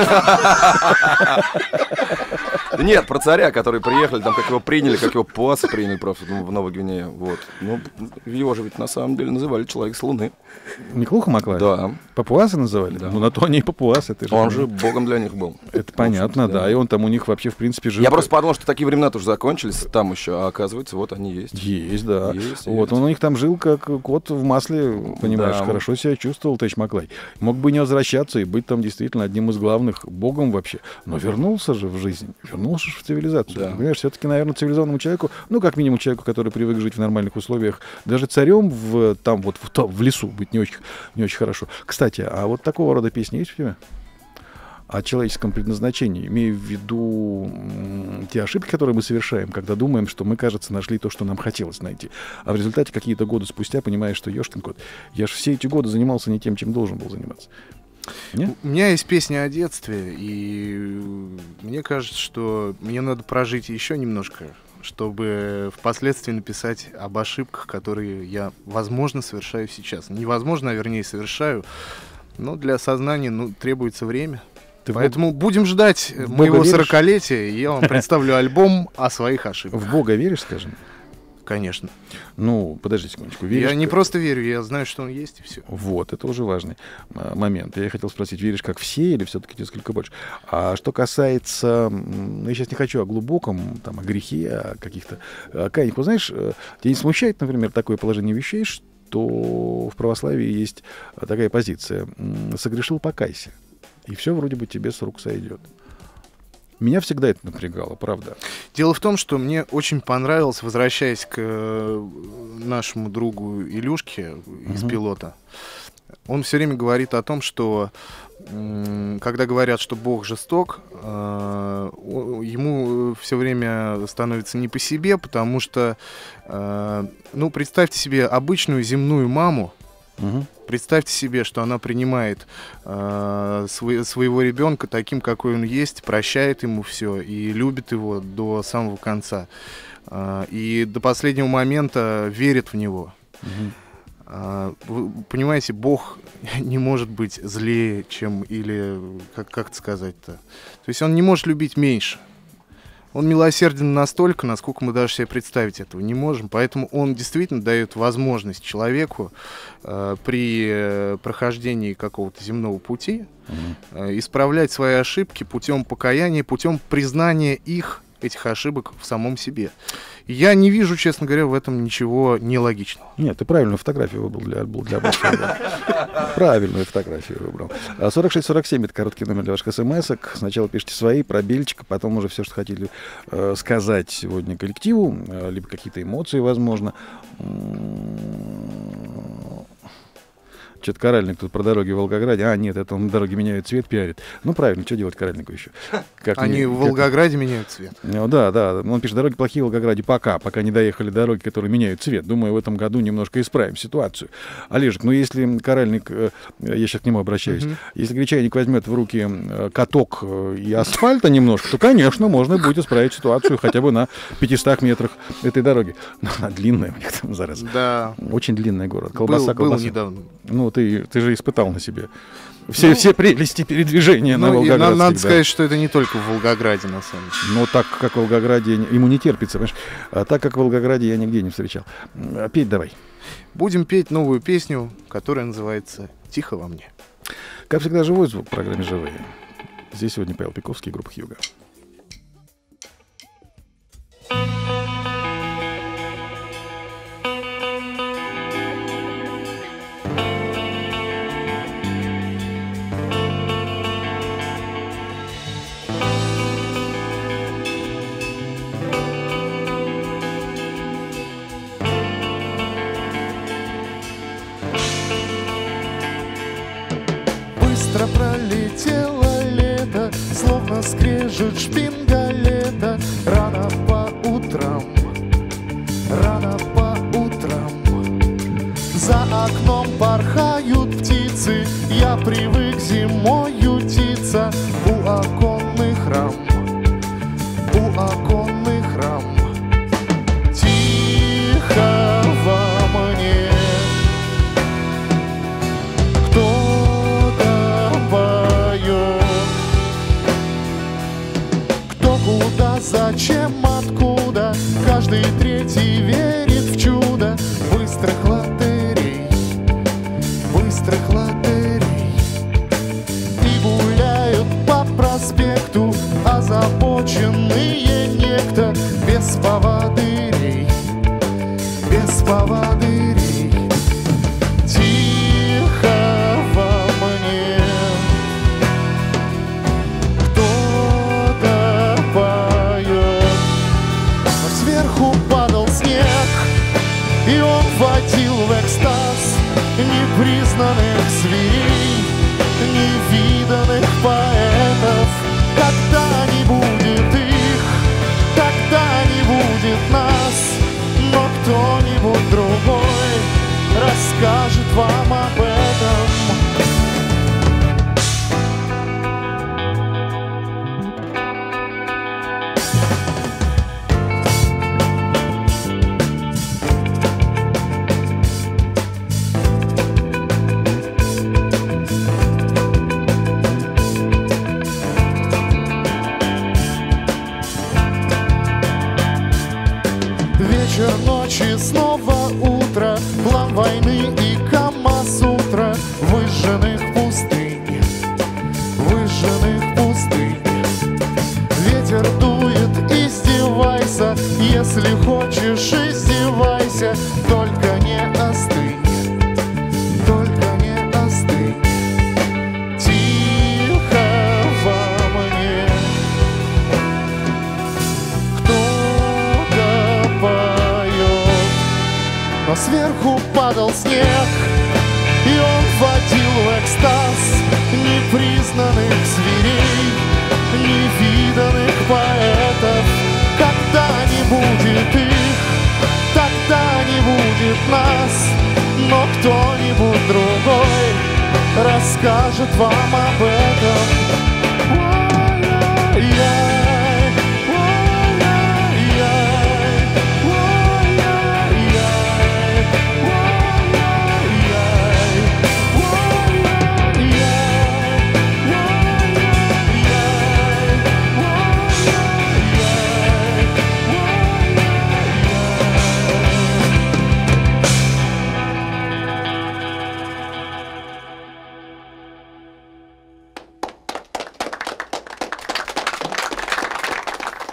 Нет, про царя, которые приехали, там как его приняли, как его папуасы приняли в Новой Гвинее. Вот. Ну, его же ведь на самом деле называли человек с Луны. Миклоха Маклая? Да. Папуасы называли? Да. Ну, на то они и папуасы. Он же богом для них был. Это понятно, да. И он там у них вообще, в принципе, жил. Я просто подумал, что такие времена тоже закончились там еще, а оказывается, вот они есть. Есть, да. Вот, он у них там жил как кот в масле, понимаешь, хорошо себя чувствовал, товарищ Маклай. Мог бы не возвращаться и быть там действительно одним из главных богом вообще. Но вернулся же в жизнь, вернулся же в цивилизацию. Да. Понимаешь, все-таки, наверное, цивилизованному человеку, ну, как минимум человеку, который привык жить в нормальных условиях, даже царем там вот в лесу быть не очень хорошо. Кстати, а вот такого рода песни есть у тебя? О человеческом предназначении, имея в виду те ошибки, которые мы совершаем, когда думаем, что мы, кажется, нашли то, что нам хотелось найти. А в результате какие-то годы спустя понимаешь, что ёшкин кот, я же все эти годы занимался не тем, чем должен был заниматься. Нет? У меня есть песня о детстве, и мне кажется, что мне надо прожить еще немножко, чтобы впоследствии написать об ошибках, которые я, возможно, совершаю сейчас. Невозможно, а вернее, совершаю, но для осознания требуется время. Поэтому будем ждать моего 40-летия, и я вам представлю альбом о своих ошибках. В Бога веришь, скажем? Конечно. Ну, подожди секундочку. Веришь, я не просто верю, я знаю, что он есть, и все. Вот, это уже важный момент. Я хотел спросить, веришь как все или все-таки несколько больше? А что касается, я сейчас не хочу о глубоком, там, о грехе, о каких-то каяниях. Вы знаешь, тебя не смущает, например, такое положение вещей, что в православии есть такая позиция: согрешил — покайся, и все вроде бы тебе с рук сойдет. Меня всегда это напрягало, правда. Дело в том, что мне очень понравилось, возвращаясь к нашему другу Илюшке из «Пилота», он все время говорит о том, что когда говорят, что Бог жесток, ему все время становится не по себе, потому что, представьте себе обычную земную маму. Представьте себе, что она принимает своего ребенка таким, какой он есть, прощает ему все и любит его до самого конца. и до последнего момента верит в него. Вы понимаете, Бог не может быть злее, чем, или как это сказать-то. То есть он не может любить меньше. Он милосерден настолько, насколько мы даже себе представить этого не можем. Поэтому он действительно дает возможность человеку при прохождении какого-то земного пути исправлять свои ошибки путем покаяния, путем признания этих ошибок в самом себе. Я не вижу, честно говоря, в этом ничего нелогичного. Нет, ты правильную фотографию выбрал для обучения. Правильную фотографию выбрал. 4647 — это короткий номер для ваших смс-ок. Сначала пишите свои, пробельчик, потом уже все, что хотели сказать сегодня коллективу, либо какие-то эмоции, возможно. Что-то Коральник тут про дороги в Волгограде. А, нет, это он дороги меняют цвет, пиарит. Ну, правильно, что делать Коральнику еще? Они в Волгограде меняют цвет. Ну, да. Он пишет, дороги плохие в Волгограде пока не доехали дороги, которые меняют цвет. Думаю, в этом году немножко исправим ситуацию. Олежек, ну, если Коральник, я сейчас к нему обращаюсь, если Гречайник возьмет в руки каток и асфальта немножко, то, конечно, можно будет исправить ситуацию хотя бы на 500 метрах этой дороги. Но она длинная у них там, зараза. Да. Очень длинный город. Колбаса. Был недавно. Ну, ты же испытал на себе все прелести передвижения на Волгоградских. Надо сказать, что это не только в Волгограде, на самом деле. Но так как в Волгограде ему не терпится, понимаешь? А так как в Волгограде я нигде не встречал. Петь давай. Будем петь новую песню, которая называется «Тихо во мне». Как всегда, живой звук в программе «Живые». Здесь сегодня Павел Пиковский, группа «Хьюго». Быстро пролетело лето, словно скрежет шпингалета. Рано по утрам, за окном порхают птицы. Я привык зимой ютиться у оконных рам. Тихо во мне кто-то поет. Кто, куда, зачем, откуда? Каждый третий верит в чудо быстрых лотерей. И гуляют по проспекту озабоченные некто без поводырей. Тихо во мне кто-то поет. Но сверху падал снег, и он вводил в экстаз непризнанных зверей, невиданных поэтов. Когда не будет их, тогда не будет нас, но кто-нибудь другой расскажет вам об этом. Вечер, ночи, снова утро, план войны и Кама-сутра выжженных пустынь. Ветер дует, издевайся, если хочешь, издевайся, только не остынь. Тихо во мне кто-то поет. Но сверху падал снег, и он вводил в экстаз непризнанных зверей, невиданных поэтов. Когда не будет их, тогда не будет нас, но кто-нибудь другой расскажет вам об этом. Ой-ой-ой, ой-ой-ой.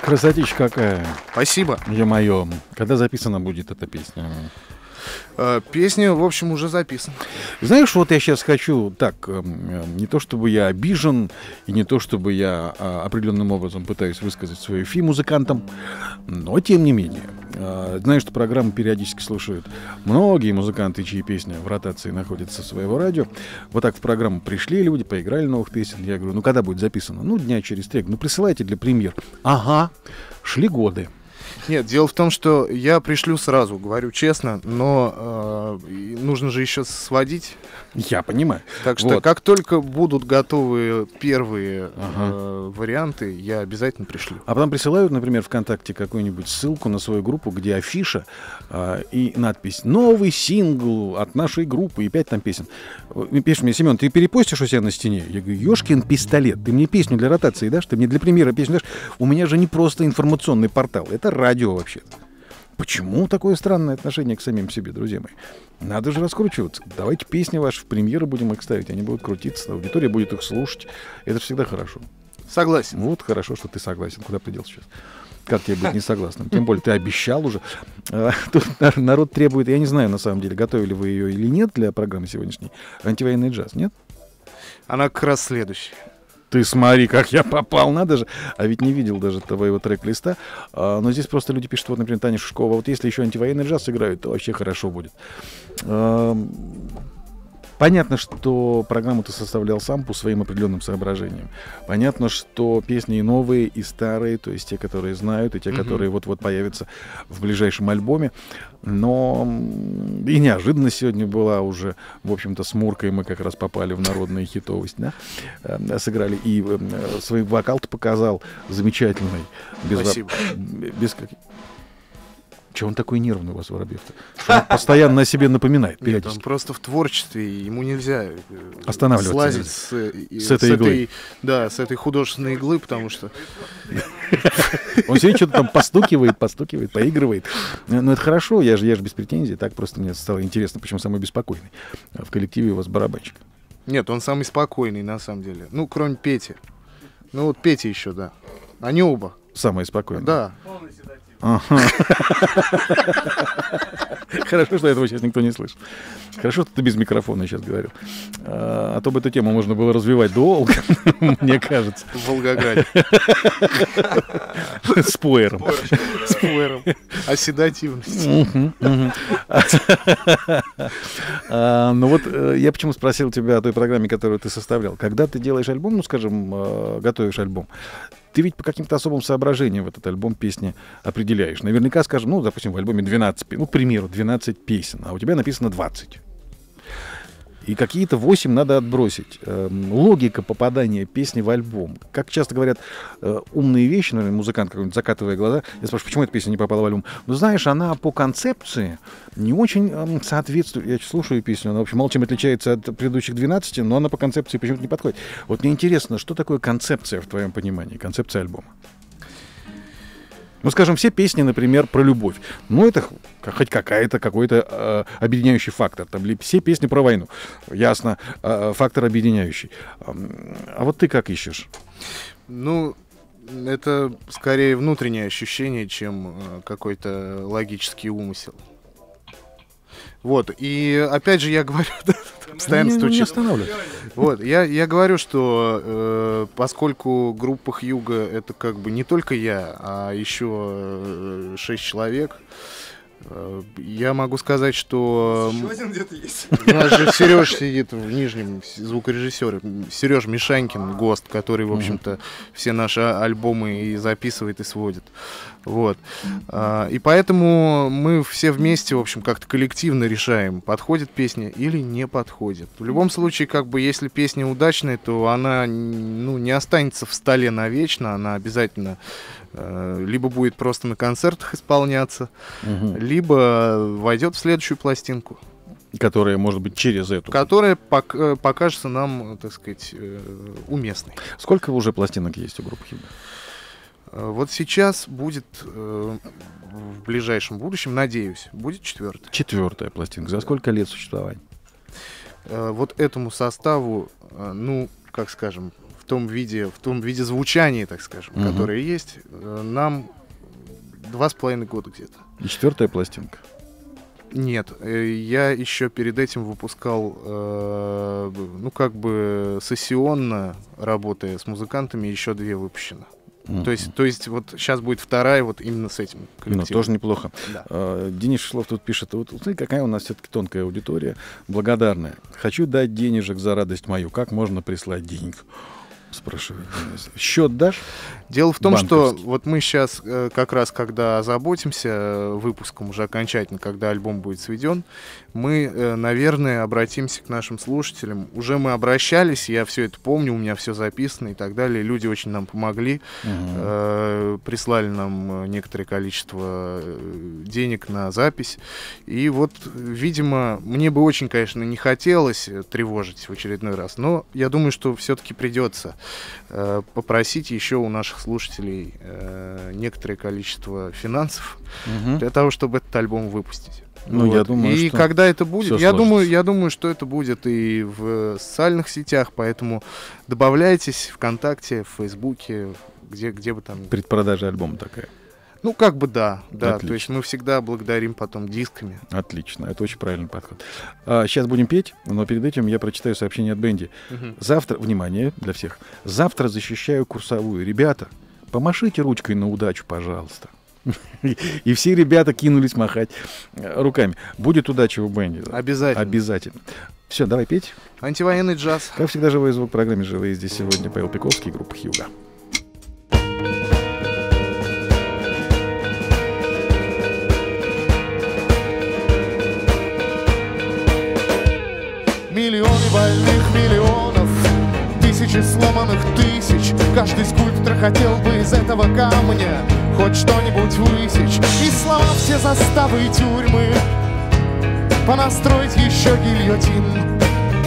Красотища какая. Спасибо. Ё-моё. Когда записана будет эта песня? Песня, в общем, уже записана. Знаешь, вот я сейчас хочу, так, не то чтобы я обижен, и не то чтобы я определенным образом пытаюсь высказать свою фи музыкантам, но тем не менее. Знаю, что программу периодически слушают многие музыканты, чьи песни в ротации находятся в своего радио. Вот так в программу пришли люди, поиграли новых песен. Я говорю, ну когда будет записано? Ну, дня через 3. Ну, присылайте для премьер. Ага, шли годы. Нет, дело в том, что я пришлю сразу, говорю честно, но нужно же еще сводить. Я понимаю. Так что, вот. Как только будут готовы первые варианты, я обязательно пришлю. А потом присылают, например, ВКонтакте какую-нибудь ссылку на свою группу, где афиша и надпись «Новый сингл от нашей группы» и 5 там песен. Пишешь мне, Семен, ты перепостишь у себя на стене? Я говорю, ёшкин пистолет, ты мне песню для ротации дашь? Ты мне для премьера песню дашь? У меня же не просто информационный портал, это радио вообще-то. Почему такое странное отношение к самим себе, друзья мои? Надо же раскручиваться. Давайте песни ваши в премьеры будем их ставить. Они будут крутиться, аудитория будет их слушать. Это всегда хорошо. Согласен. Вот хорошо, что ты согласен. Куда ты делся сейчас? Как тебе быть несогласным? Тем более ты обещал уже. Тут народ требует, я не знаю, на самом деле, готовили вы ее или нет для программы сегодняшней. Антивоенный джаз, нет? Она как раз следующая. Ты смотри, как я попал, надо же. А ведь не видел даже твоего трек-листа. Но здесь просто люди пишут, вот, например, Таня Шушкова, вот если еще антивоенный джаз сыграют, то вообще хорошо будет. Понятно, что программу ты составлял сам по своим определенным соображениям. Понятно, что песни и новые, и старые, то есть те, которые знают, и те, которые вот-вот появятся в ближайшем альбоме. Но и неожиданность сегодня была уже, в общем-то, с Муркой мы как раз попали в народную хитовость, да? Сыграли. И свой вокал ты показал замечательный. Спасибо. Без каких... Чего он такой нервный у вас, Воробьев-то? Что он постоянно о себе напоминает периодически? Нет, он просто в творчестве, ему нельзя останавливаться, слазить с этой иглы. Да, с этой художественной иглы, потому что... Он все что-то там постукивает, поигрывает. Но это хорошо, я же без претензий. Так просто мне стало интересно, почему самый беспокойный в коллективе у вас барабанщик. Нет, он самый спокойный, на самом деле. Ну, кроме Пети. Ну, вот Петя еще, да. Они оба. Самые спокойные. Да. Ага. Хорошо, что этого сейчас никто не слышит. Хорошо, что ты без микрофона сейчас говорил. А то бы эту тему можно было развивать долго, мне кажется. В Волгограде. С пуэром. С пуэром. Оседативность. Ну вот я почему спросил тебя о той программе, которую ты составлял. Когда ты делаешь альбом, ну, скажем, готовишь альбом, ты ведь по каким-то особым соображениям в этот альбом песни определяешь. Наверняка, скажем, ну, допустим, в альбоме 12, ну, к примеру, 12 песен, а у тебя написано 20. И какие-то 8 надо отбросить. Логика попадания песни в альбом. Как часто говорят умные вещи, наверное, музыкант какой-нибудь, закатывая глаза, я спрашиваю, почему эта песня не попала в альбом? Ну, знаешь, она по концепции не очень соответствует. Я слушаю песню, она, в общем, мало чем отличается от предыдущих 12, но она по концепции почему-то не подходит. Вот мне интересно, что такое концепция в твоем понимании, концепция альбома? Ну, скажем, все песни, например, про любовь. Ну, это хоть какой-то объединяющий фактор. Там все песни про войну. Ясно, фактор объединяющий. А вот ты как ищешь? Ну, это скорее внутреннее ощущение, чем какой-то логический умысел. Вот, и опять же я говорю, постоянно стучит. Вот, я говорю, что поскольку группа Хьюго это как бы не только я, а еще 6 человек, я могу сказать, что... Еще один где-то есть. У нас же Сереж сидит в Нижнем, звукорежиссер. Сереж Мишанькин, ГОСТ, который, в общем-то, все наши альбомы и записывает, и сводит. Вот. И поэтому мы все вместе, в общем, как-то коллективно решаем, подходит песня или не подходит. В любом случае, как бы, если песня удачная, то она, ну, не останется в столе навечно, она обязательно либо будет просто на концертах исполняться, либо войдет в следующую пластинку. Которая, может быть, через эту. Которая покажется нам, так сказать, уместной. Сколько уже пластинок есть у группы Хьюго? Вот сейчас будет, в ближайшем будущем, надеюсь, будет 4-я. 4-я пластинка. За сколько лет существования? Вот этому составу, ну, как скажем, том виде звучания, так скажем, которое есть, нам 2,5 года где-то. И 4-я пластинка? Нет, я еще перед этим выпускал, сессионно, работая с музыкантами, еще 2 выпущено. То есть вот сейчас будет 2-я вот именно с этим коллективом. Ну, тоже неплохо. Да. Денис Шишлов тут пишет: вот смотри, какая у нас все-таки тонкая аудитория, благодарная. Хочу дать денежек за радость мою. Как можно прислать денег? Спрашивает. Счет дашь? Дело в том, что вот мы сейчас как раз, когда озаботимся выпуском уже окончательно, когда альбом будет сведен, мы, наверное, обратимся к нашим слушателям. Уже мы обращались, я все это помню, у меня все записано и так далее. Люди очень нам помогли, прислали нам некоторое количество денег на запись. И вот, видимо, мне бы очень, конечно, не хотелось тревожить в очередной раз, но я думаю, что все-таки придется попросить еще у наших слушателей некоторое количество финансов для того, чтобы этот альбом выпустить. Ну, вот. Я думаю, и что когда это будет, я думаю, что это будет и в социальных сетях, поэтому добавляйтесь ВКонтакте, в Фейсбуке, где бы там. Предпродажа альбома такая. Ну, как бы да. Отлично. То есть мы всегда благодарим потом дисками. Отлично, это очень правильный подход. Сейчас будем петь, но перед этим я прочитаю сообщение от Бенди. Завтра, внимание для всех, завтра защищаю курсовую. Ребята, помашите ручкой на удачу, пожалуйста. И все ребята кинулись махать руками. Будет удача у Бенди. Обязательно. Обязательно. Все, давай петь. Антивоенный джаз. Как всегда, живой звук в программе «Живые». Здесь сегодня Павел Пиковский, группа «Хьюга». Миллионы больных миллионов, тысячи сломанных тысяч. Каждый скульптор хотел бы из этого камня хоть что-нибудь высечь. И слова все заставы и тюрьмы понастроить еще гильотин.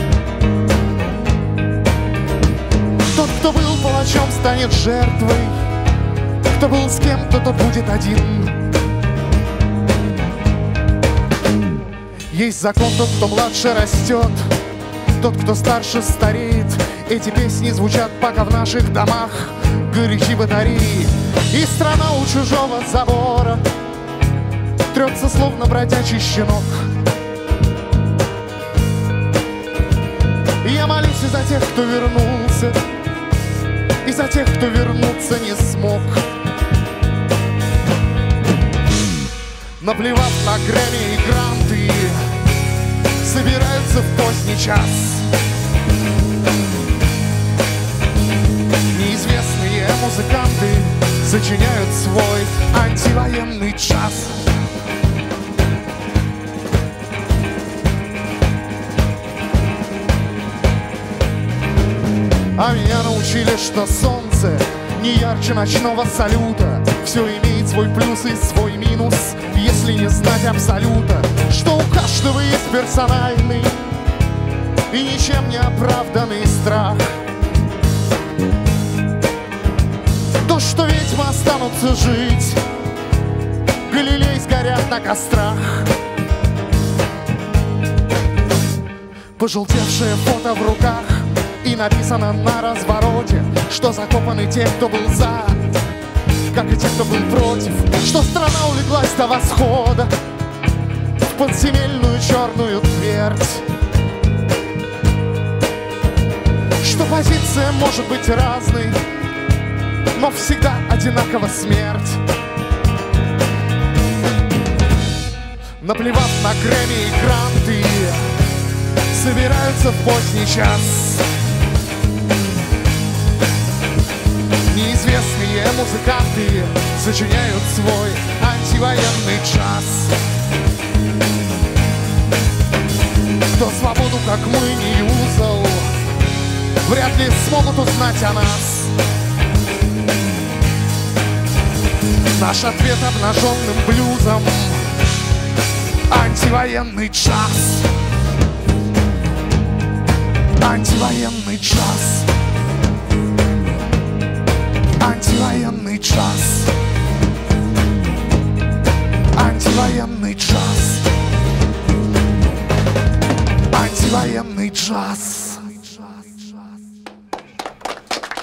Тот, кто был палачом, станет жертвой. Кто был с кем-то, тот будет один. Есть закон, тот, кто младше, растет. Тот, кто старше, стареет. Эти песни звучат пока в наших домах горячи батареи. И страна у чужого забора трется, словно бродячий щенок. Я молюсь и за тех, кто вернулся, и за тех, кто вернуться не смог. Наплевав на Грэмми и гранты, собираются в поздний час. Неизвестные музыканты сочиняют свой антивоенный джаз. А меня научили, что солнце не ярче ночного салюта. Все имеет свой плюс и свой минус, если не знать абсолюта. Что у каждого есть персональный и ничем не оправданный страх. То, что ведьмы останутся жить, Галилей сгорят на кострах. Пожелтевшее фото в руках, и написано на развороте, что закопаны те, кто был за, как и те, кто был против. Что страна улеглась до восхода в подземельную черную твердь. Что позиция может быть разной, но всегда одинаково смерть. Наплевав на Грэмми и гранты, собираются в поздний час. Неизвестные музыканты сочиняют свой антивоенный джаз. Кто свободу, как мы, не юзал, вряд ли смогут узнать о нас. Наш ответ обнаженным блюзом — антивоенный джаз. Антивоенный джаз. Антивоенный джаз. Антивоенный джаз. Антивоенный джаз.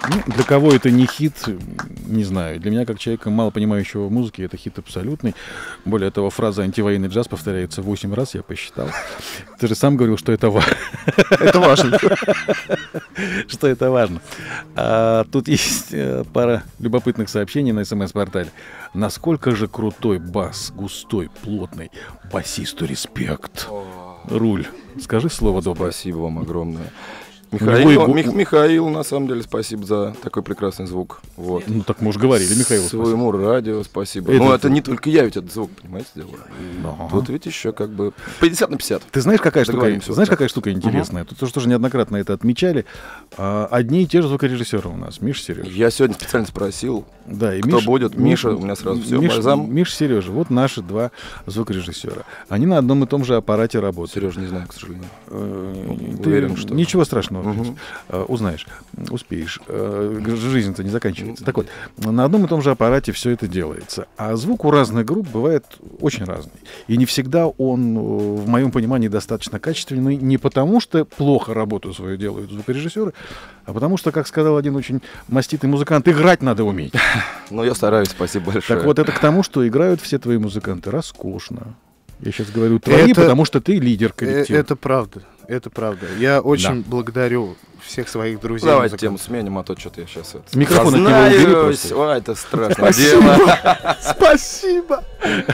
Ну, для кого это не хит, не знаю. Для меня, как человека, мало понимающего в музыке, это хит абсолютный. Более того, фраза «антивоенный джаз» повторяется 8 раз, я посчитал. Ты же сам говорил, что это важно. Это важно. Что это важно. Тут есть пара любопытных сообщений на СМС-портале. Насколько же крутой бас, густой, плотный. Басисту респект. Руль, скажи слово доброе. Спасибо вам огромное. него Михаил, на самом деле, спасибо за такой прекрасный звук. Вот. Ну так мы уже говорили, Михаил. Своему радио спасибо. Но это не только я ведь этот звук, понимаете, делаю. Тут ведь еще как бы 50 на 50. Ты знаешь, какая штука интересная? Тут тоже неоднократно это отмечали. Одни и те же звукорежиссеры у нас. Миша, Сережа. Я сегодня специально спросил, да, и кто будет. Миша, у меня сразу все. Миша, Сережа. Вот наши два звукорежиссера. Они на одном и том же аппарате работают. Сережа, не знаю, к сожалению. Уверен, что... Ничего страшного. Узнаешь, успеешь. Жизнь-то не заканчивается. Так вот, на одном и том же аппарате все это делается. А звук у разных групп бывает очень разный. И не всегда он, в моем понимании, достаточно качественный. Не потому, что плохо работу свою делают звукорежиссеры, а потому что, как сказал один очень маститый музыкант, играть надо уметь. Ну, я стараюсь, спасибо большое. Так вот, это к тому, что играют все твои музыканты роскошно. Я сейчас говорю твои, потому что ты лидер коллектива. Это правда. Это правда. Я очень благодарю всех своих друзей. Давайте тему сменим, а то что-то я сейчас... Микрофон от него убери просто. Ой, это страшное дело. Спасибо.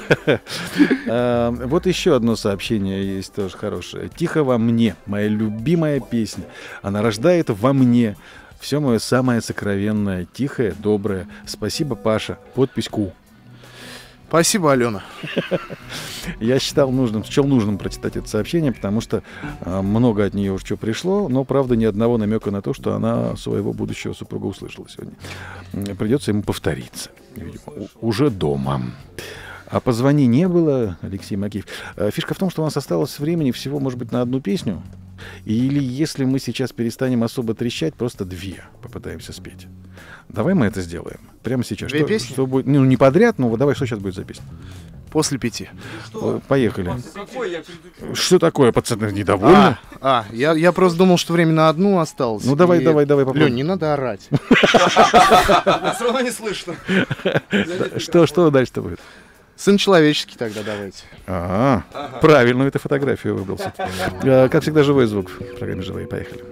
Вот еще одно сообщение есть тоже хорошее. «Тихо во мне, моя любимая песня. Она рождает во мне все мое самое сокровенное, тихое, доброе. Спасибо, Паша». Подпись Ку. Спасибо, Алена. Я счел нужным прочитать это сообщение, потому что много от нее уже чего пришло, но, правда, ни одного намека на то, что она своего будущего супруга услышала сегодня. Придется ему повториться, видимо, уже дома. А позвони не было, Алексей Макеев. Фишка в том, что у нас осталось времени всего, может быть, на одну песню. Или если мы сейчас перестанем особо трещать, просто две попытаемся спеть. Давай мы это сделаем. Прямо сейчас. Две песни? Что будет? Ну, не подряд, но давай, что сейчас будет за песня? После 5. Поехали. Что такое, пацаны, недовольны? Я просто думал, что время на одну осталось. Ну, давай попробуем. Лёнь, не надо орать. Все равно не слышно. Что дальше-то будет? Сын человеческий тогда давайте. Правильно, эту фотографию выбрал. Как всегда, живой звук в программе «Живые». Поехали.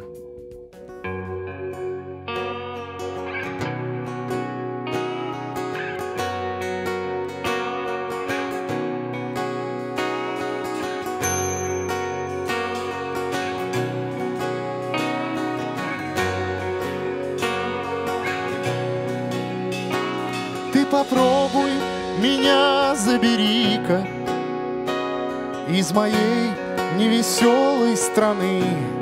Ты попробуй меня забери-ка из моей невеселой страны,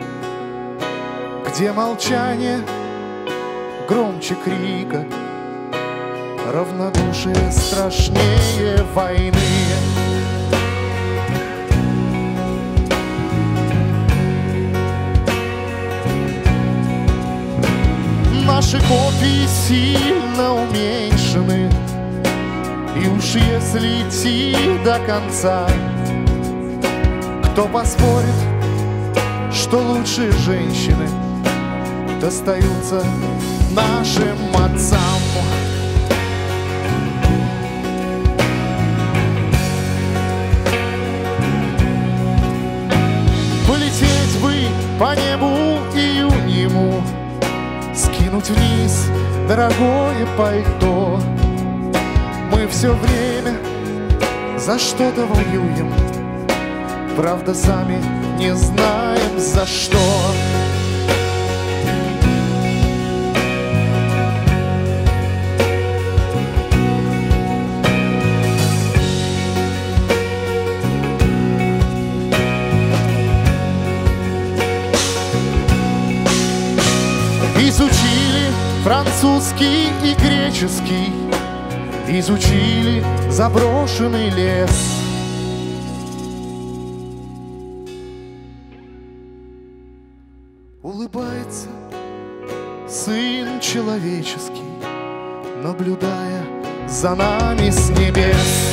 где молчание громче крика, равнодушие страшнее войны. Наши копии сильно уменьшены, и уж если идти до конца, кто поспорит, что лучшие женщины достаются нашим отцам. Полететь бы по небу июньему, скинуть вниз дорогое пальто. Мы все время за что-то воюем, правда, сами не знаем за что. Изучили французский и греческий, изучили заброшенный лес. Улыбается сын человеческий, наблюдая за нами с небес.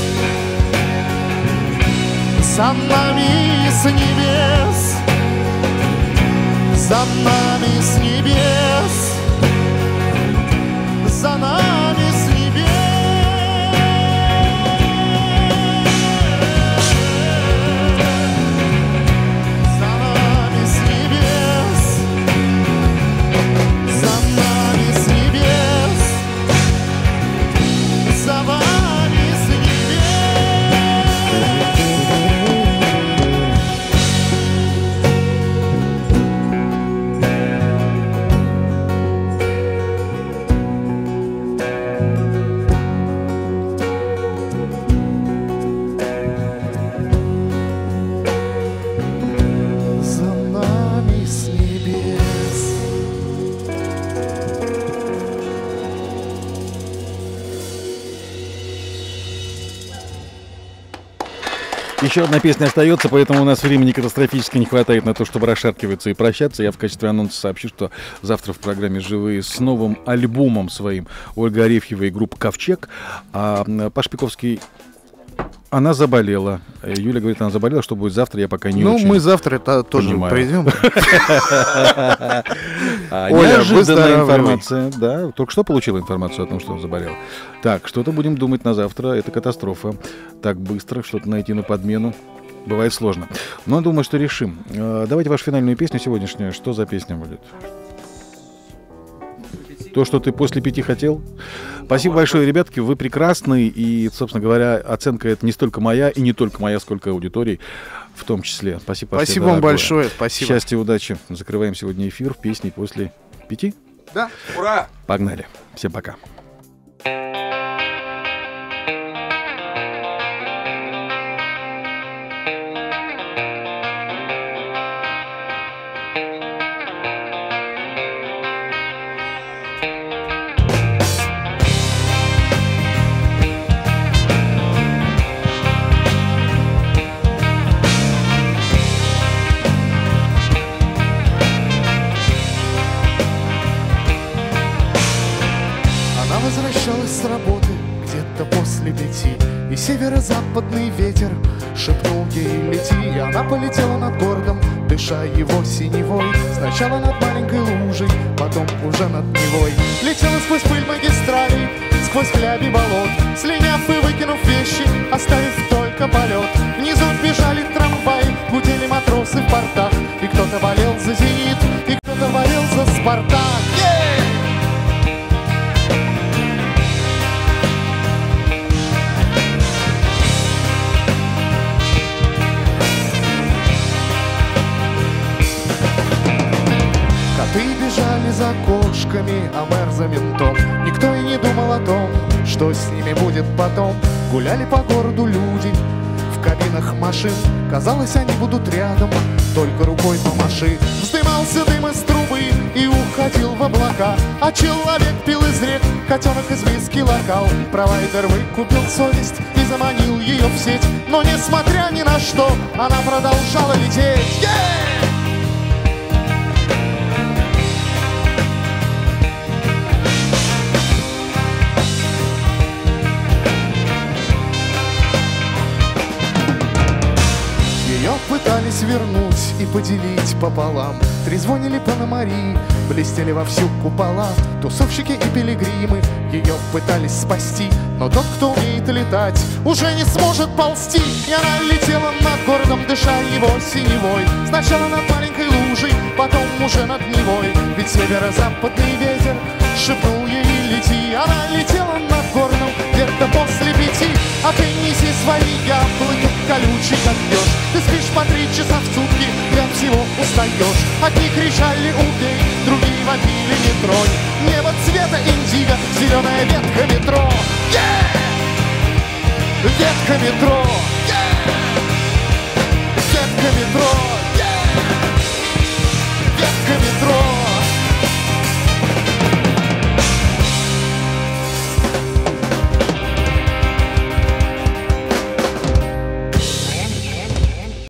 За нами с небес, за нами с небес. еще одна песня остается, поэтому у нас времени катастрофически не хватает на то, чтобы расшаркиваться и прощаться. Я в качестве анонса сообщу, что завтра в программе «Живые» с новым альбомом своим Ольга Арефьева и группа «Ковчег». А Паш Пиковский... Она заболела. Юля говорит, она заболела, что будет завтра, я пока не очень. Ну, мы завтра тоже придем. Неожиданная информация. Да, только что получила информацию о том, что она заболела. Так, что-то будем думать на завтра. Это катастрофа. Так быстро что-то найти на подмену. Бывает сложно. Но думаю, что решим. Давайте вашу финальную песню сегодняшнюю. Что за песня будет? То, что ты после 5 хотел. Спасибо большое, ребятки, вы прекрасны. И, собственно говоря, оценка это не столько моя, и не только моя, сколько аудитории в том числе. Спасибо. Спасибо вам большое. Спасибо. Счастья, удачи. Закрываем сегодня эфир песней после 5. Да. Ура! Погнали. Всем пока. Возвращалась с работы где-то после 5, и северо-западный ветер шепнул ей лети. И она полетела над городом, дыша его синевой. Сначала над маленькой лужей, потом уже над Невой. Летела сквозь пыль магистралей, сквозь хляби болот, слиняв и выкинув вещи, оставив только полет. Внизу бежали трамваи, гудели матросы в портах, и кто-то болел за «Зенит», и кто-то болел за «Спартак». Бежали за кошками, а мэр за ментом. Никто и не думал о том, что с ними будет потом. Гуляли по городу люди в кабинах машин. Казалось, они будут рядом, только рукой помаши. Вздымался дым из трубы и уходил в облака, а человек пил из рек, котенок из виски локал. Провайдер выкупил совесть и заманил ее в сеть, но несмотря ни на что, она продолжала лететь. Пытались вернуть и поделить пополам. Трезвонили Пономари, блестели вовсю купола. Тусовщики и пилигримы ее пытались спасти, но тот, кто умеет летать, уже не сможет ползти. И она летела над городом, дыша его синевой. Сначала над маленькой лужей, потом уже над Невой. Ведь северо-западный ветер шепнул ей лети. Она летела над городом где-то после 5. А ты неси свои яблоки, колючий как еж. Ты спишь по 3 часа в сутки и от всего устаешь. Одни кричали «убей», другие вопили «не тронь». Небо цвета индиго, зеленая ветка метро. Ветка метро.